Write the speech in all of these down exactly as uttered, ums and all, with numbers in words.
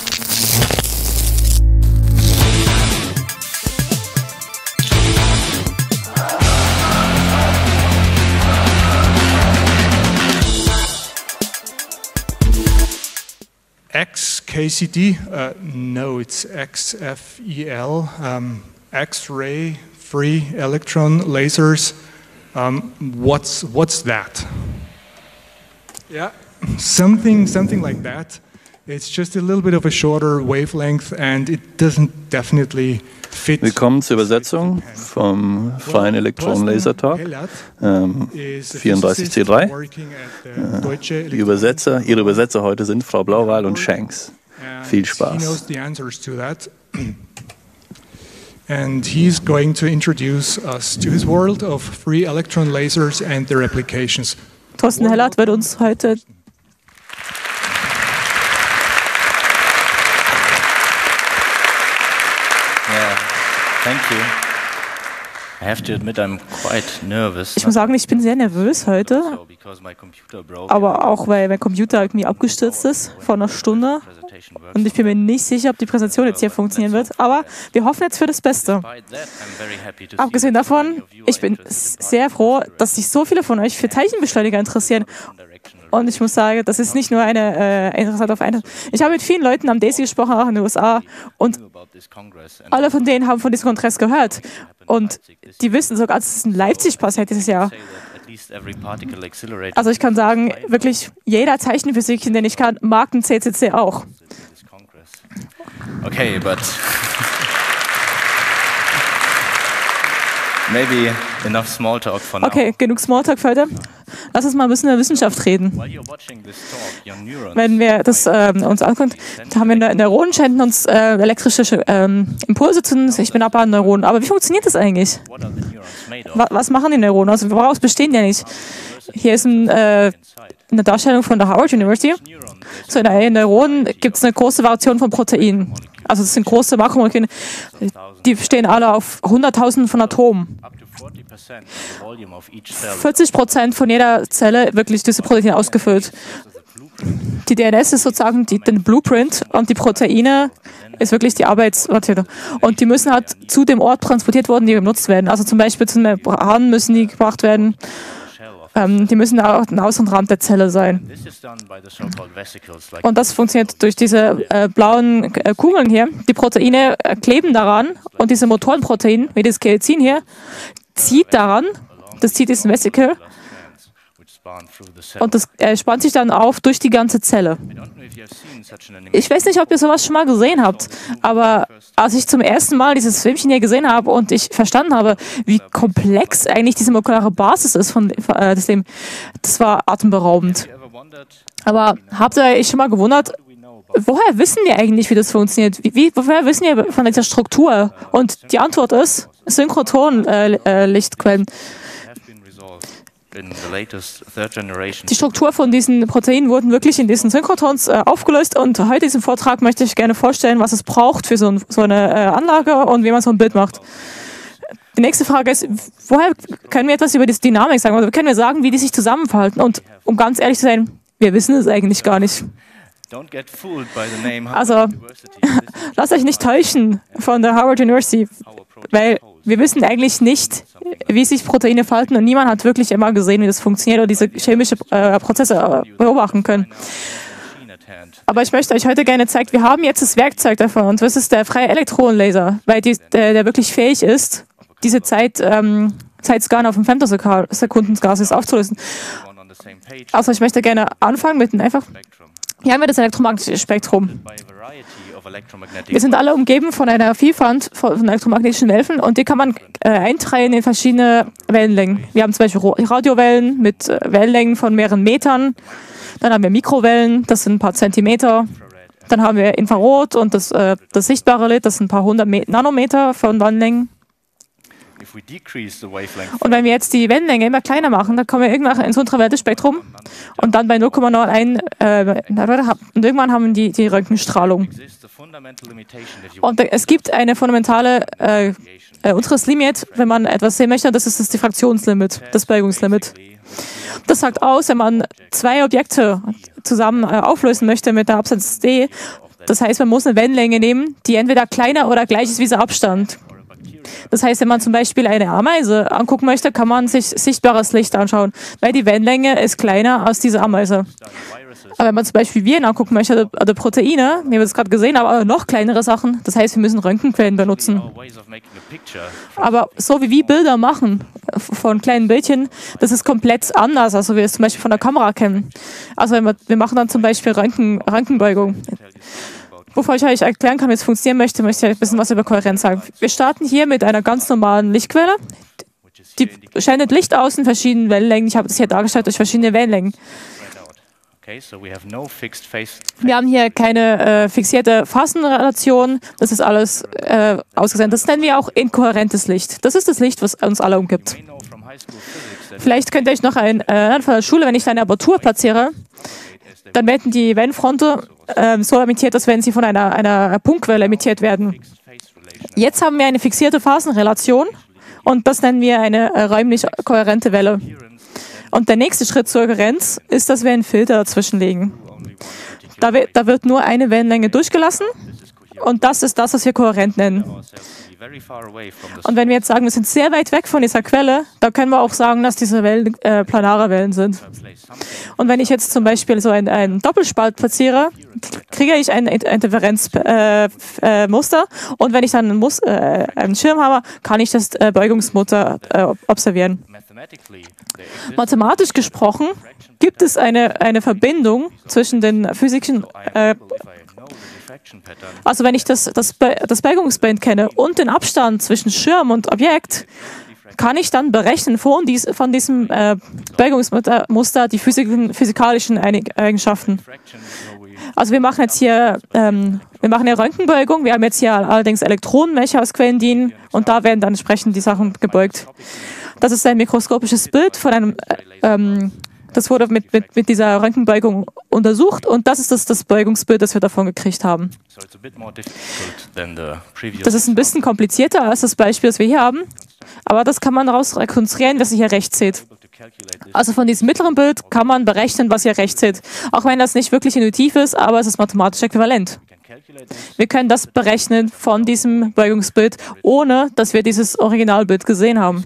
X K C D? Uh, no, it's X F E L, um, X-ray free electron lasers. Um, what's what's that? Yeah, something something like that. It's just a little bit of a shorter wavelength, and it doesn't definitely fit. Willkommen zur Übersetzung vom freien Elektronenlaser-Talk, ähm, vierunddreißig C drei. Äh, die Übersetzer, Ihre Übersetzer heute sind Frau Blauwal und Shanks. Viel Spaß. And he's going to introduce us to his world of free electron lasers and their applications. Thorsten Hellert wird uns heute Thank you. I have to admit, I'm quite nervous. Ich muss sagen, ich bin sehr nervös heute, aber auch, weil mein Computer irgendwie abgestürzt ist vor einer Stunde und ich bin mir nicht sicher, ob die Präsentation jetzt hier funktionieren wird, aber wir hoffen jetzt für das Beste. Abgesehen davon, ich bin sehr froh, dass sich so viele von euch für Teilchenbeschleuniger interessieren. Und ich muss sagen, das ist nicht nur eine äh, interessante auf eine. Ich habe mit vielen Leuten am DAISY gesprochen, auch in den U S A, und alle von denen haben von diesem Kongress gehört. Und die wissen sogar, dass es in Leipzig passiert dieses Jahr. Also ich kann sagen, wirklich jeder Zeichenphysik, den ich kann, mag den C C C auch. Okay, but maybe enough small talk for now. Okay, genug Smalltalk für heute. Lass uns mal ein bisschen über Wissenschaft reden. Wenn wir das äh, uns angucken, haben wir Neuronen, schalten uns äh, elektrische ähm, Impulse zu. Ich bin aber ein Neuron. Aber wie funktioniert das eigentlich? Was, was machen die Neuronen? Also woraus bestehen die eigentlich? Hier ist ein, äh, eine Darstellung von der Harvard University. So in den Neuronen gibt es eine große Variation von Proteinen. Also das sind große Makromoleküle. Die bestehen alle auf hunderttausenden von Atomen. vierzig Prozent von jeder Zelle wirklich diese Proteine ausgefüllt. Die D N S ist sozusagen die, den Blueprint und die Proteine ist wirklich die Arbeitsmaterial. Und die müssen halt zu dem Ort transportiert werden, die benutzt werden. Also zum Beispiel zu den Membranen müssen die gebracht werden. Ähm, die müssen auch den äußeren Rand der Zelle sein. Und das funktioniert durch diese äh, blauen äh, Kugeln hier. Die Proteine äh, kleben daran und diese Motorenprotein, wie das Kerazin hier, zieht daran, das zieht diesen Vesicle und das äh, spannt sich dann auf durch die ganze Zelle. Ich weiß nicht, ob ihr sowas schon mal gesehen habt, aber als ich zum ersten Mal dieses Filmchen hier gesehen habe und ich verstanden habe, wie komplex eigentlich diese molekulare Basis ist von äh, das Leben, das war atemberaubend. Aber habt ihr euch schon mal gewundert, woher wissen wir eigentlich, wie das funktioniert? Wie, wie, woher wissen wir von dieser Struktur? Und die Antwort ist Synchrotron-Lichtquellen. Die Struktur von diesen Proteinen wurden wirklich in diesen Synchrotrons äh, aufgelöst und heute in diesem Vortrag möchte ich gerne vorstellen, was es braucht für so, ein, so eine äh, Anlage und wie man so ein Bild macht. Die nächste Frage ist, woher können wir etwas über die Dynamik sagen? Oder können wir sagen, wie die sich zusammenfalten? Und um ganz ehrlich zu sein, wir wissen es eigentlich gar nicht. Also, lasst euch nicht täuschen von der Harvard University, weil wir wissen eigentlich nicht, wie sich Proteine falten und niemand hat wirklich immer gesehen, wie das funktioniert oder diese chemischen äh, Prozesse äh, beobachten können. Aber ich möchte euch heute gerne zeigen, wir haben jetzt das Werkzeug davon und das ist der freie Elektronenlaser, weil die, der, der wirklich fähig ist, diese Zeit, ähm, Zeitskala auf dem Femtosekundenskala aufzulösen. Also ich möchte gerne anfangen mit einem einfach. Hier haben wir das elektromagnetische Spektrum. Wir sind alle umgeben von einer Vielfalt von elektromagnetischen Wellen und die kann man äh, einteilen in verschiedene Wellenlängen. Wir haben zum Beispiel Radiowellen mit äh, Wellenlängen von mehreren Metern. Dann haben wir Mikrowellen, das sind ein paar Zentimeter. Dann haben wir Infrarot und das, äh, das sichtbare Licht, das sind ein paar hundert Nanometer von Wellenlängen. Und wenn wir jetzt die Wellenlänge immer kleiner machen, dann kommen wir irgendwann ins untere Spektrum und dann bei null Komma neun eins äh, und irgendwann haben wir die, die Röntgenstrahlung. Und es gibt eine fundamentale äh, äh, unteres Limit, wenn man etwas sehen möchte, das ist das Diffraktionslimit, das Beugungslimit. Das sagt aus, wenn man zwei Objekte zusammen äh, auflösen möchte mit der Absatz D, Das heißt, man muss eine Wellenlänge nehmen, die entweder kleiner oder gleich ist wie dieser Abstand. Das heißt, wenn man zum Beispiel eine Ameise angucken möchte, kann man sich sichtbares Licht anschauen, weil die Wellenlänge ist kleiner als diese Ameise. Aber wenn man zum Beispiel Viren angucken möchte, oder Proteine, wie wir es gerade gesehen haben, aber noch kleinere Sachen, das heißt, wir müssen Röntgenquellen benutzen. Aber so wie wir Bilder machen von kleinen Bildchen, das ist komplett anders, als wir es zum Beispiel von der Kamera kennen. Also wenn wir, wir machen dann zum Beispiel Röntgen, Röntgenbeugung. Bevor ich euch erklären kann, wie es funktionieren möchte, möchte ich ein bisschen was über Kohärenz sagen. Wir starten hier mit einer ganz normalen Lichtquelle. Die sendet Licht aus in verschiedenen Wellenlängen. Ich habe das hier dargestellt durch verschiedene Wellenlängen. Wir haben hier keine äh, fixierte Phasenrelation. Das ist alles äh, ausgesendet. Das nennen wir auch inkohärentes Licht. Das ist das Licht, was uns alle umgibt. Vielleicht könnt ihr euch noch erinnern äh, von der Schule, wenn ich eine Apertur platziere, dann werden die Wellenfronten äh, so emittiert, als wenn sie von einer, einer Punktquelle emittiert werden. Jetzt haben wir eine fixierte Phasenrelation und das nennen wir eine äh, räumlich kohärente Welle. Und der nächste Schritt zur Kohärenz ist, dass wir einen Filter dazwischen legen. Da wird, da wird nur eine Wellenlänge durchgelassen und das ist das, was wir kohärent nennen. Und wenn wir jetzt sagen, wir sind sehr weit weg von dieser Quelle, dann können wir auch sagen, dass diese Wellen äh, planare Wellen sind. Und wenn ich jetzt zum Beispiel so einen, einen Doppelspalt platziere, kriege ich ein Interferenzmuster. Äh, äh, und wenn ich dann einen, Mus äh, einen Schirm habe, kann ich das äh, Beugungsmuster äh, observieren. Mathematisch gesprochen gibt es eine, eine Verbindung zwischen den physischen äh, Also wenn ich das, das, Be das Beugungsbild kenne und den Abstand zwischen Schirm und Objekt, kann ich dann berechnen von, dies, von diesem äh, Beugungsmuster die physik physikalischen Eigenschaften. Also wir machen jetzt hier, ähm, wir machen eine Röntgenbeugung, wir haben jetzt hier allerdings Elektronen, welche aus Quellen dienen und da werden dann entsprechend die Sachen gebeugt. Das ist ein mikroskopisches Bild von einem ähm, Das wurde mit, mit, mit dieser Röntgenbeugung untersucht und das ist das, das Beugungsbild, das wir davon gekriegt haben. Das ist ein bisschen komplizierter als das Beispiel, das wir hier haben, aber das kann man daraus rekonstruieren, was ihr hier rechts seht. Also von diesem mittleren Bild kann man berechnen, was ihr rechts seht. Auch wenn das nicht wirklich intuitiv ist, aber es ist mathematisch äquivalent. Wir können das berechnen von diesem Beugungsbild, ohne dass wir dieses Originalbild gesehen haben.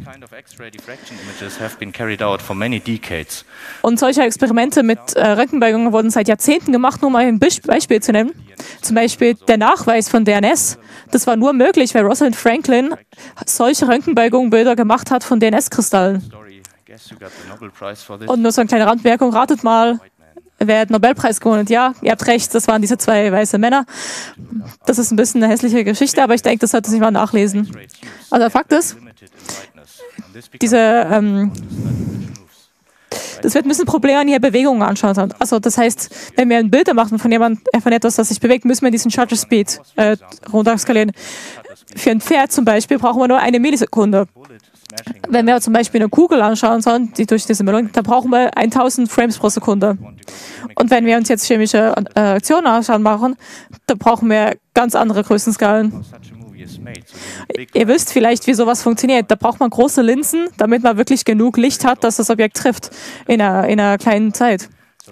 Und solche Experimente mit äh, Röntgenbeugungen wurden seit Jahrzehnten gemacht, nur um ein Beispiel zu nennen. Zum Beispiel der Nachweis von D N S. Das war nur möglich, weil Rosalind Franklin solche Röntgenbeugungenbilder gemacht hat von D N S-Kristallen. Und nur so eine kleine Randbemerkung, ratet mal, wer hat den Nobelpreis gewonnen? Ja, ihr habt recht, das waren diese zwei weiße Männer. Das ist ein bisschen eine hässliche Geschichte, aber ich denke, das sollte sich mal nachlesen. Also der Fakt ist, diese, ähm, das wird ein bisschen ein Problem, wenn ihr Bewegungen anschaut. Also das heißt, wenn wir ein Bild machen von jemand, von etwas, das sich bewegt, müssen wir diesen Shutter Speed äh, runterskalieren. Für ein Pferd zum Beispiel brauchen wir nur eine Millisekunde. Wenn wir zum Beispiel eine Kugel anschauen sollen, die durch diese Meldung, da brauchen wir tausend Frames pro Sekunde. Und wenn wir uns jetzt chemische äh, Reaktionen anschauen machen, da brauchen wir ganz andere Größenskalen. Ihr wisst vielleicht, wie sowas funktioniert. Da braucht man große Linsen, damit man wirklich genug Licht hat, dass das Objekt trifft in einer, in einer kleinen Zeit.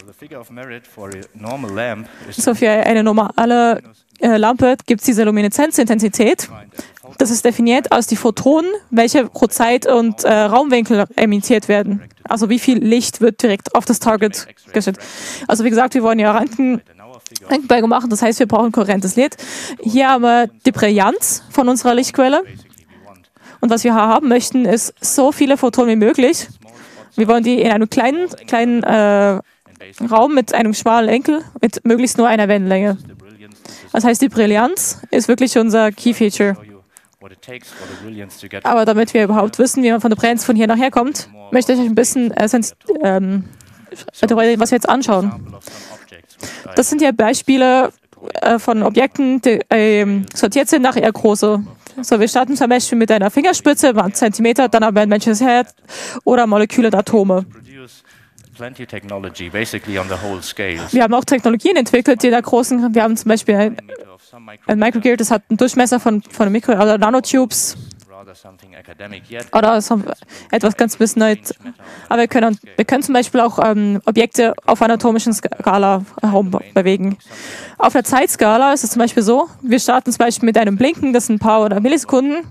So für eine normale äh, Lampe gibt es diese Lumineszenzintensität. Das ist definiert als die Photonen, welche pro Zeit und äh, Raumwinkel emittiert werden. Also wie viel Licht wird direkt auf das Target geschickt. Also wie gesagt, wir wollen ja Röntgen Röntgenbeugung machen, das heißt, wir brauchen kohärentes Licht. Hier haben wir die Brillanz von unserer Lichtquelle. Und was wir haben möchten, ist so viele Photonen wie möglich. Wir wollen die in einem kleinen, kleinen äh, Raum mit einem schmalen Enkel mit möglichst nur einer Wellenlänge. Das heißt, die Brillanz ist wirklich unser Key Feature. Aber damit wir überhaupt wissen, wie man von der Brillanz von hier nachher kommt, möchte ich euch ein bisschen äh, ähm, was wir jetzt anschauen. Das sind ja Beispiele äh, von Objekten, die äh, sortiert sind nach ihrer Größe. So, wir starten zum Beispiel mit einer Fingerspitze, ein Zentimeter, dann haben wir ein menschliches Herz oder Moleküle und Atome. Wir haben auch Technologien entwickelt, die in der großen, wir haben zum Beispiel ein, ein Microgrid, das hat einen Durchmesser von, von Mikro, also Nanotubes. oder so etwas ganz bisschen Neues. Aber wir können, wir können zum Beispiel auch ähm, Objekte auf einer atomischen Skala herumbewegen. Auf der Zeitskala ist es zum Beispiel so, wir starten zum Beispiel mit einem Blinken, das sind ein paar oder Millisekunden.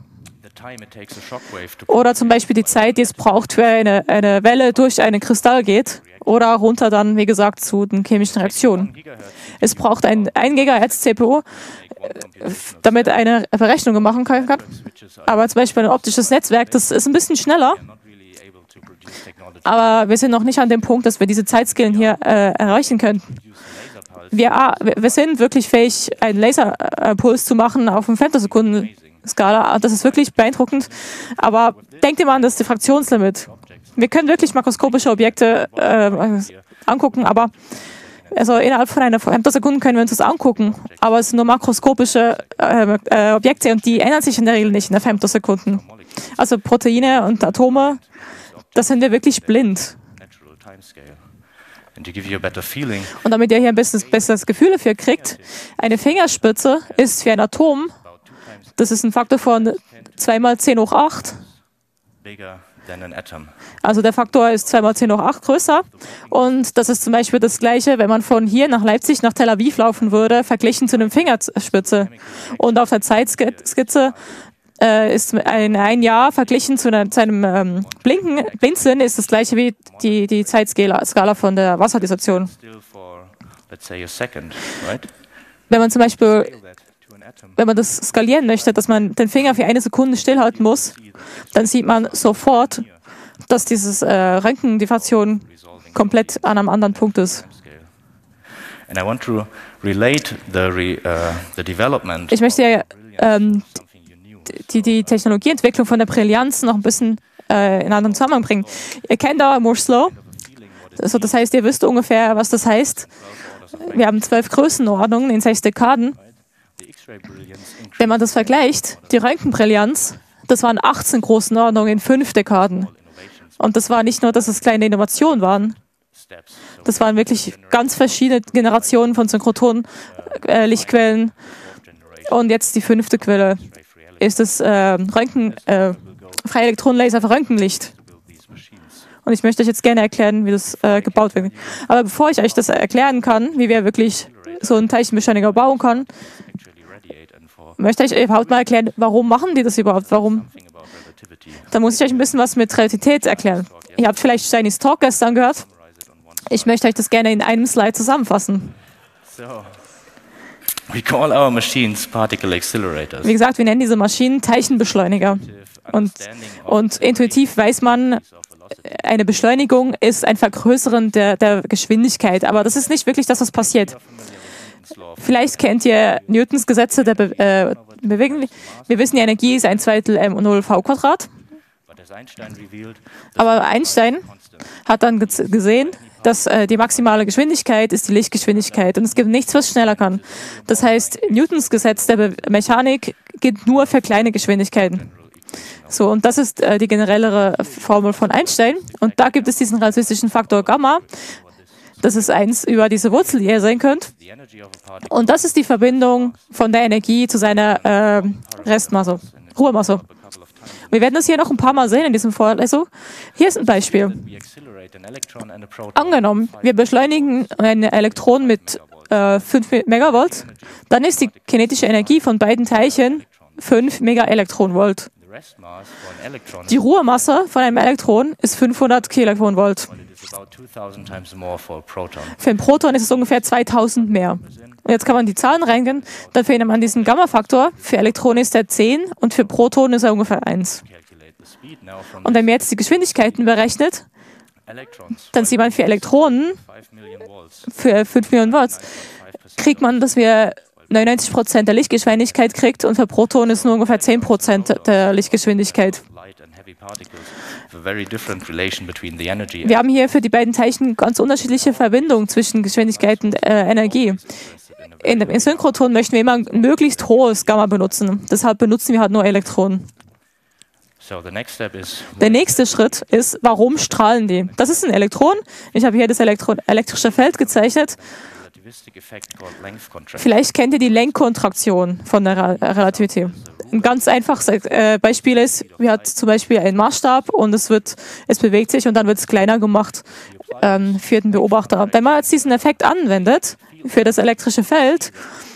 Oder zum Beispiel die Zeit, die es braucht, für eine, eine Welle durch einen Kristall geht. Oder runter dann, wie gesagt, zu den chemischen Reaktionen. Es braucht ein ein Gigahertz C P U, damit eine Berechnung machen kann. Aber zum Beispiel ein optisches Netzwerk, das ist ein bisschen schneller. Aber wir sind noch nicht an dem Punkt, dass wir diese Zeitskalen hier äh, erreichen können. Wir, wir sind wirklich fähig, einen Laserpuls zu machen auf einem Femtosekunden-Skala. Das ist wirklich beeindruckend. Aber denkt immer an das Diffraktionslimit. Wir können wirklich makroskopische Objekte äh, angucken, aber also innerhalb von einer Femtosekunde können wir uns das angucken. Aber es sind nur makroskopische äh, äh, Objekte und die ändern sich in der Regel nicht in der Femtosekunden. Also Proteine und Atome, da sind wir wirklich blind. Und damit ihr hier ein bisschen besseres Gefühl dafür kriegt, eine Fingerspitze ist für ein Atom, das ist ein Faktor von zwei mal zehn hoch acht. Also der Faktor ist zwei mal zehn hoch acht größer. Und das ist zum Beispiel das Gleiche, wenn man von hier nach Leipzig, nach Tel Aviv laufen würde, verglichen zu einer Fingerspitze. Und auf der Zeitskizze äh, ist ein, ein Jahr verglichen zu, einer, zu einem ähm, Blinken, Blinzeln ist das Gleiche wie die, die Zeitskala Skala von der Wasserdissoktion. Wenn man zum Beispiel Wenn man das skalieren möchte, dass man den Finger für eine Sekunde stillhalten muss, dann sieht man sofort, dass diese äh, Röntgendifraktion komplett an einem anderen Punkt ist. Ich möchte ähm, die, die Technologieentwicklung von der Brillanz noch ein bisschen äh, in einen anderen Zusammenhang bringen. Ihr kennt da Moore's Law, also das heißt, ihr wisst ungefähr, was das heißt. Wir haben zwölf Größenordnungen in sechs Dekaden. Wenn man das vergleicht, die Röntgenbrillanz, das waren achtzehn Größenordnungen in fünf Dekaden. Und das war nicht nur, dass es kleine Innovationen waren, das waren wirklich ganz verschiedene Generationen von Synchrotron-Lichtquellen. Äh, Und jetzt die fünfte Quelle ist das äh, Röntgen, äh, Freielektronenlaser für Röntgenlicht. Und ich möchte euch jetzt gerne erklären, wie das äh, gebaut wird. Aber bevor ich euch das erklären kann, wie wir wirklich so einen Teilchenbeschleuniger bauen können, möchte ich euch überhaupt mal erklären, warum machen die das überhaupt? Warum? Da muss ich euch ein bisschen was mit Relativität erklären. Ihr habt vielleicht Steinis Talk gestern gehört. Ich möchte euch das gerne in einem Slide zusammenfassen. We call our machines particle accelerators. Wie gesagt, wir nennen diese Maschinen Teilchenbeschleuniger. Und, und intuitiv weiß man, eine Beschleunigung ist ein Vergrößern der, der Geschwindigkeit. Aber das ist nicht wirklich das, was passiert. Vielleicht kennt ihr Newtons Gesetze der Be äh, Bewegung. Wir wissen, die Energie ist ein Zweitel m null v Quadrat. Aber Einstein hat dann gesehen, dass äh, die maximale Geschwindigkeit ist die Lichtgeschwindigkeit und es gibt nichts, was schneller kann. Das heißt, Newtons Gesetz der Be Mechanik gilt nur für kleine Geschwindigkeiten. So, und das ist äh, die generellere Formel von Einstein. Und da gibt es diesen relativistischen Faktor Gamma. Das ist eins über diese Wurzel, die ihr sehen könnt. Und das ist die Verbindung von der Energie zu seiner äh, Restmasse, Ruhemasse. Wir werden das hier noch ein paar Mal sehen in diesem Vorlesung. Hier ist ein Beispiel. Angenommen, wir beschleunigen ein Elektron mit äh, fünf Megavolt, dann ist die kinetische Energie von beiden Teilchen fünf Megaelektronvolt. Die Ruhemasse von einem Elektron ist fünfhundert Kilovolt. Für ein Proton ist es ungefähr zweitausend mehr. Und jetzt kann man die Zahlen reingehen, dann findet man diesen Gamma-Faktor. Für Elektronen ist er zehn und für Protonen ist er ungefähr eins. Und wenn man jetzt die Geschwindigkeiten berechnet, dann sieht man für Elektronen, für fünf Millionen Volts, kriegt man, dass wir neunundneunzig Prozent der Lichtgeschwindigkeit kriegt und für Protonen ist nur ungefähr zehn Prozent der Lichtgeschwindigkeit. Wir haben hier für die beiden Teilchen ganz unterschiedliche Verbindungen zwischen Geschwindigkeit und äh, Energie. In, in Synchrotron möchten wir immer ein möglichst hohes Gamma benutzen. Deshalb benutzen wir halt nur Elektronen. Der nächste Schritt ist, warum strahlen die? Das ist ein Elektron. Ich habe hier das Elektron elektrische Feld gezeichnet. Vielleicht kennt ihr die Lenkkontraktion von der Relativität. ein ganz einfaches äh, Beispiel ist, wir haben zum Beispiel einen Maßstab und es wird, es bewegt sich und dann wird es kleiner gemacht ähm, für den Beobachter. Wenn man jetzt diesen Effekt anwendet für das elektrische Feld,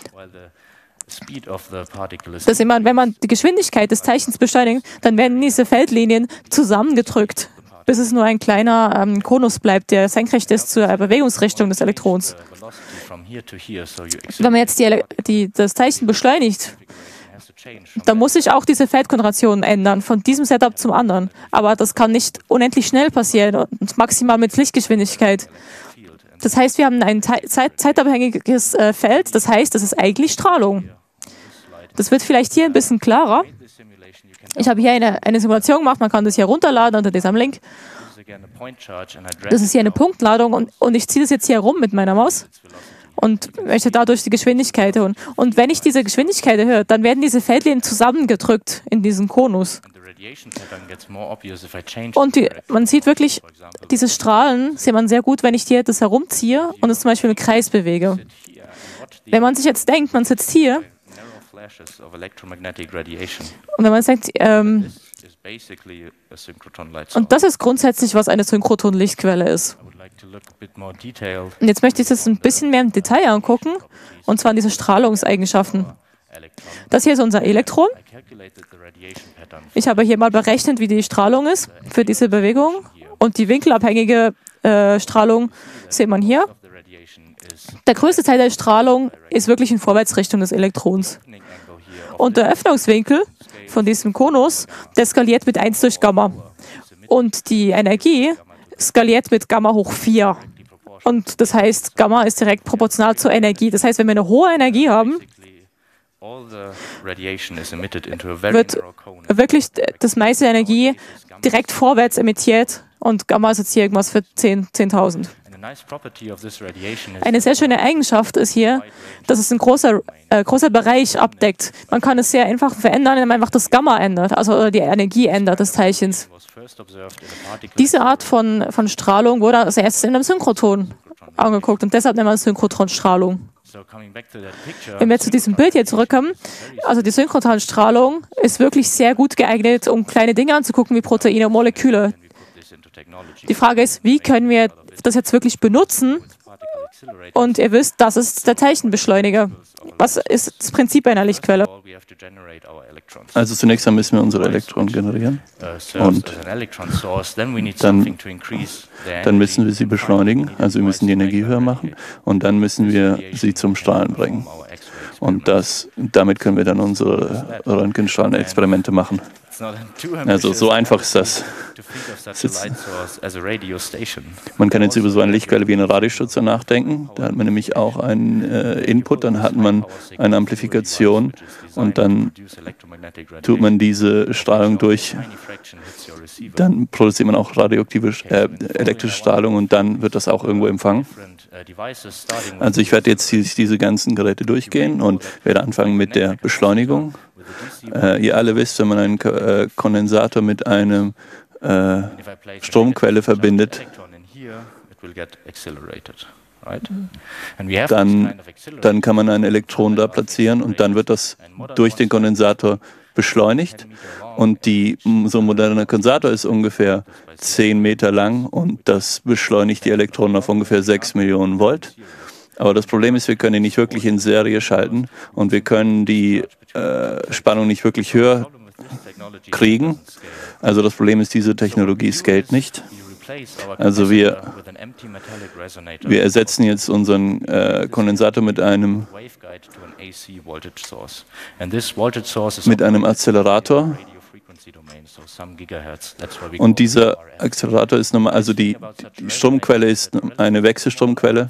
dass immer, wenn man die Geschwindigkeit des Teilchens beschleunigt, dann werden diese Feldlinien zusammengedrückt, bis es nur ein kleiner ähm, Konus bleibt, der senkrecht ist zur Bewegungsrichtung des Elektrons. Wenn man jetzt die, die, das Teilchen beschleunigt, dann muss sich auch diese Feldkonzentration ändern, von diesem Setup zum anderen. Aber das kann nicht unendlich schnell passieren und maximal mit Lichtgeschwindigkeit. Das heißt, wir haben ein zeit zeitabhängiges äh, Feld, das heißt, das ist eigentlich Strahlung. Das wird vielleicht hier ein bisschen klarer. Ich habe hier eine, eine Simulation gemacht, man kann das hier runterladen unter diesem Link. Das ist hier eine Punktladung und, und ich ziehe das jetzt hier herum mit meiner Maus und möchte dadurch die Geschwindigkeit erhöhen. Und wenn ich diese Geschwindigkeit erhöhe, dann werden diese Feldlinien zusammengedrückt in diesen Konus. Und die, man sieht wirklich, diese Strahlen sieht man sehr gut, wenn ich hier das herumziehe und es zum Beispiel im Kreis bewege. Wenn man sich jetzt denkt, man sitzt hier und wenn man sagt, ähm, und das ist grundsätzlich, was eine Synchrotron-Lichtquelle ist. Und jetzt möchte ich das ein bisschen mehr im Detail angucken, und zwar diese Strahlungseigenschaften. Das hier ist unser Elektron. Ich habe hier mal berechnet, wie die Strahlung ist für diese Bewegung. Und die winkelabhängige äh, Strahlung sieht man hier. Der größte Teil der Strahlung ist wirklich in Vorwärtsrichtung des Elektrons. Und der Öffnungswinkel von diesem Konus, der skaliert mit eins durch Gamma. Und die Energie skaliert mit Gamma hoch vier. Und das heißt, Gamma ist direkt proportional zur Energie. Das heißt, wenn wir eine hohe Energie haben, wird wirklich das meiste Energie direkt vorwärts emittiert und Gamma ist jetzt hier irgendwas für zehntausend. Eine sehr schöne Eigenschaft ist hier, dass es ein großer, äh, großer Bereich abdeckt. Man kann es sehr einfach verändern, indem man einfach das Gamma ändert, also die Energie ändert des Teilchens. Diese Art von, von Strahlung wurde als erstes in einem Synchrotron angeguckt und deshalb nennt man es Synchrotronstrahlung. Wenn wir zu diesem Bild hier zurückkommen, also die Synchrotronstrahlung ist wirklich sehr gut geeignet, um kleine Dinge anzugucken wie Proteine und Moleküle. Die Frage ist, wie können wir das jetzt wirklich benutzen? Und ihr wisst, das ist der Teilchenbeschleuniger. Was ist das Prinzip einer Lichtquelle? Also zunächst einmal müssen wir unsere Elektronen generieren und dann, dann müssen wir sie beschleunigen, also wir müssen die Energie höher machen und dann müssen wir sie zum Strahlen bringen. Und das, damit können wir dann unsere Röntgenstrahlenexperimente machen. Also so einfach ist das. Jetzt, man kann jetzt über so eine Lichtquelle wie eine Radiostation nachdenken. Da hat man nämlich auch einen äh, Input, dann hat man eine Amplifikation und dann tut man diese Strahlung durch. Dann produziert man auch radioaktive, äh, elektrische Strahlung und dann wird das auch irgendwo empfangen. Also ich werde jetzt diese ganzen Geräte durchgehen und werde anfangen mit der Beschleunigung. Äh, ihr alle wisst, wenn man einen äh, Kondensator mit einer äh, Stromquelle verbindet, dann, dann kann man ein Elektron da platzieren und dann wird das durch den Kondensator beschleunigt. Und die, so ein moderner Kondensator ist ungefähr zehn Meter lang und das beschleunigt die Elektronen auf ungefähr sechs Millionen Volt. Aber das Problem ist, wir können ihn nicht wirklich in Serie schalten und wir können die äh, Spannung nicht wirklich höher kriegen. Also das Problem ist, diese Technologie scaled nicht. Also wir, wir ersetzen jetzt unseren äh, Kondensator mit einem, mit einem Accelerator. Und dieser Accelerator ist normal, also die, die Stromquelle ist eine Wechselstromquelle.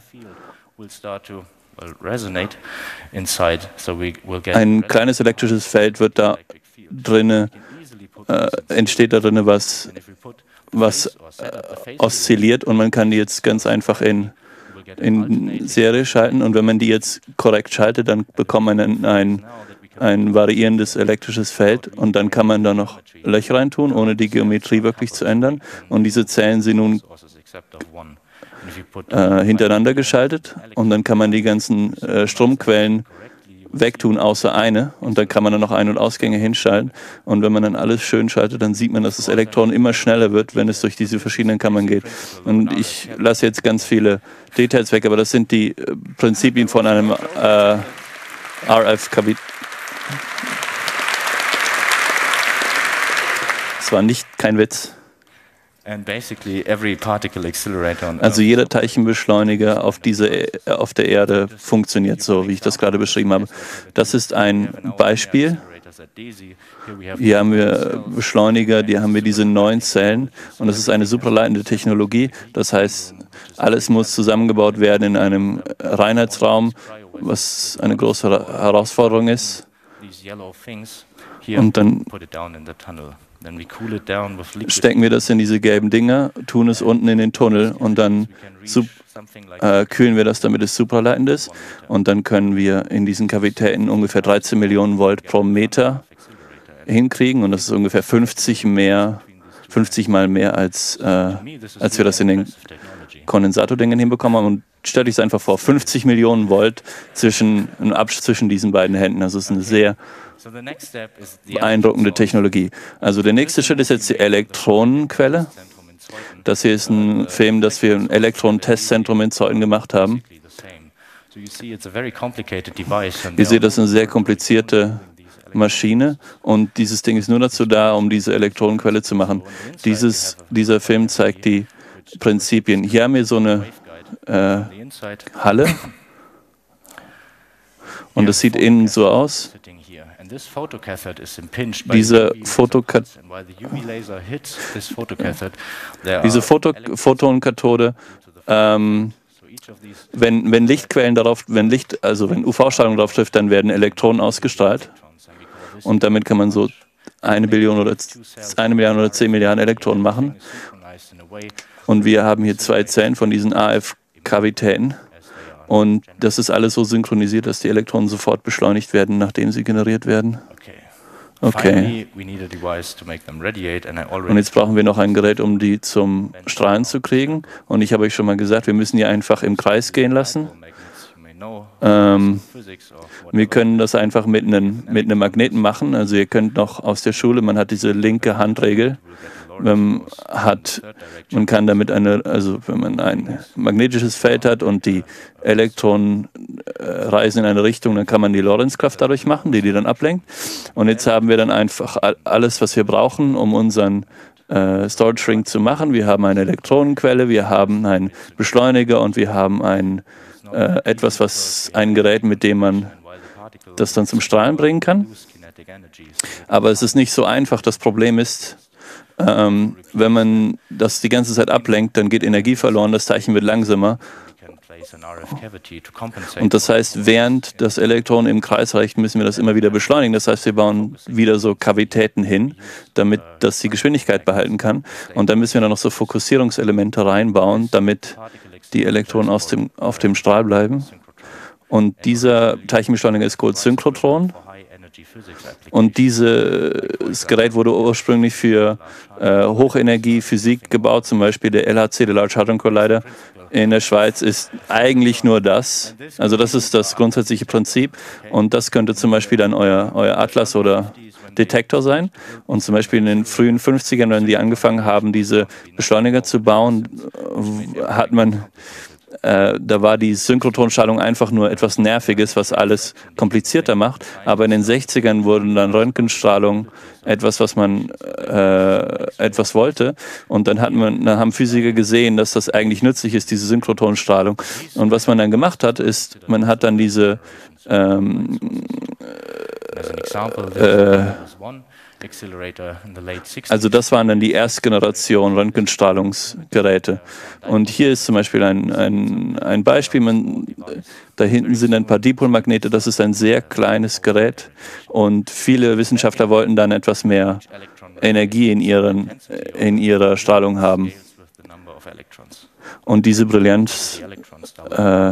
Ein kleines elektrisches Feld wird da drinne, äh, entsteht da drin, was, was äh, oszilliert und man kann die jetzt ganz einfach in, in Serie schalten und wenn man die jetzt korrekt schaltet, dann bekommt man ein, ein, ein variierendes elektrisches Feld und dann kann man da noch Löcher reintun, ohne die Geometrie wirklich zu ändern und diese Zellen sind nun äh, hintereinander geschaltet und dann kann man die ganzen äh, Stromquellen wegtun, außer eine. Und dann kann man dann noch Ein- und Ausgänge hinschalten. Und wenn man dann alles schön schaltet, dann sieht man, dass das Elektron immer schneller wird, wenn es durch diese verschiedenen Kammern geht. Und ich lasse jetzt ganz viele Details weg, aber das sind die äh, Prinzipien von einem äh, R F-Kavitation. Das war nicht kein Witz. Also jeder Teilchenbeschleuniger auf, dieser, auf der Erde funktioniert so, wie ich das gerade beschrieben habe. Das ist ein Beispiel. Hier haben wir Beschleuniger, die haben wir diese neun Zellen und das ist eine supraleitende Technologie. Das heißt, alles muss zusammengebaut werden in einem Reinheitsraum, was eine große Herausforderung ist. Und dann stecken wir das in diese gelben Dinger, tun es unten in den Tunnel und dann sub, äh, kühlen wir das, damit es supraleitend ist. Und dann können wir in diesen Kavitäten ungefähr dreizehn Millionen Volt pro Meter hinkriegen. Und das ist ungefähr fünfzig mehr, fünfzig Mal mehr, als, äh, als wir das in den Kondensatordingen hinbekommen haben. Und stellt euch es einfach vor, fünfzig Millionen Volt zwischen, ein Abstand zwischen diesen beiden Händen. Also es ist eine sehr beeindruckende Technologie. Also der nächste Schritt ist jetzt die Elektronenquelle. Das hier ist ein Film, das wir im Elektronentestzentrum in Zeuthen gemacht haben. Ihr seht, das ist eine sehr komplizierte Maschine und dieses Ding ist nur dazu da, um diese Elektronenquelle zu machen. Dieses, dieser Film zeigt die Prinzipien. Hier haben wir so eine äh, Halle und das sieht innen so aus. Diese, Fotokat diese Foto Photonkathode, ähm, wenn, wenn Lichtquellen darauf, wenn Licht, also wenn U V-Strahlung darauf trifft, dann werden Elektronen ausgestrahlt und damit kann man so eine Billion oder eine Milliarde oder zehn Milliarden Elektronen machen. Und wir haben hier zwei Zellen von diesen A F-Kavitäten. Und das ist alles so synchronisiert, dass die Elektronen sofort beschleunigt werden, nachdem sie generiert werden. Okay. Und jetzt brauchen wir noch ein Gerät, um die zum Strahlen zu kriegen. Und ich habe euch schon mal gesagt, wir müssen die einfach im Kreis gehen lassen. Ähm, wir können das einfach mit einem, mit einem Magneten machen. Also ihr könnt noch aus der Schule, man hat diese linke Handregel. Man, hat, man kann damit eine, also wenn man ein magnetisches Feld hat und die Elektronen äh, reisen in eine Richtung, dann kann man die Lorentzkraft dadurch machen, die die dann ablenkt. Und jetzt haben wir dann einfach alles, was wir brauchen, um unseren äh, Storage Ring zu machen. Wir haben eine Elektronenquelle, wir haben einen Beschleuniger und wir haben ein, äh, etwas, was ein Gerät, mit dem man das dann zum Strahlen bringen kann. Aber es ist nicht so einfach. Das Problem ist, Ähm, wenn man das die ganze Zeit ablenkt, dann geht Energie verloren, das Teilchen wird langsamer. Und das heißt, während das Elektron im Kreis reicht, müssen wir das immer wieder beschleunigen. Das heißt, wir bauen wieder so Kavitäten hin, damit das die Geschwindigkeit behalten kann. Und dann müssen wir dann noch so Fokussierungselemente reinbauen, damit die Elektronen aus dem, auf dem Strahl bleiben. Und dieser Teilchenbeschleuniger ist Gold-Synchrotron. Und dieses Gerät wurde ursprünglich für äh, Hochenergie-Physik gebaut, zum Beispiel der L H C, der Large Hadron Collider in der Schweiz, ist eigentlich nur das. Also das ist das grundsätzliche Prinzip. Und das könnte zum Beispiel dann euer, euer Atlas oder Detektor sein. Und zum Beispiel in den frühen fünfzigern, wenn die angefangen haben, diese Beschleuniger zu bauen, hat man... Äh, da war die Synchrotronstrahlung einfach nur etwas Nerviges, was alles komplizierter macht. Aber in den sechzigern wurden dann Röntgenstrahlung etwas, was man äh, etwas wollte. Und dann, hat man, dann haben Physiker gesehen, dass das eigentlich nützlich ist, diese Synchrotronstrahlung. Und was man dann gemacht hat, ist, man hat dann diese ähm, äh, Also das waren dann die erste Generation Röntgenstrahlungsgeräte. Und hier ist zum Beispiel ein, ein, ein Beispiel, man, da hinten sind ein paar Dipolmagnete, das ist ein sehr kleines Gerät und viele Wissenschaftler wollten dann etwas mehr Energie in, ihren, in ihrer Strahlung haben. Und diese Brillanz äh,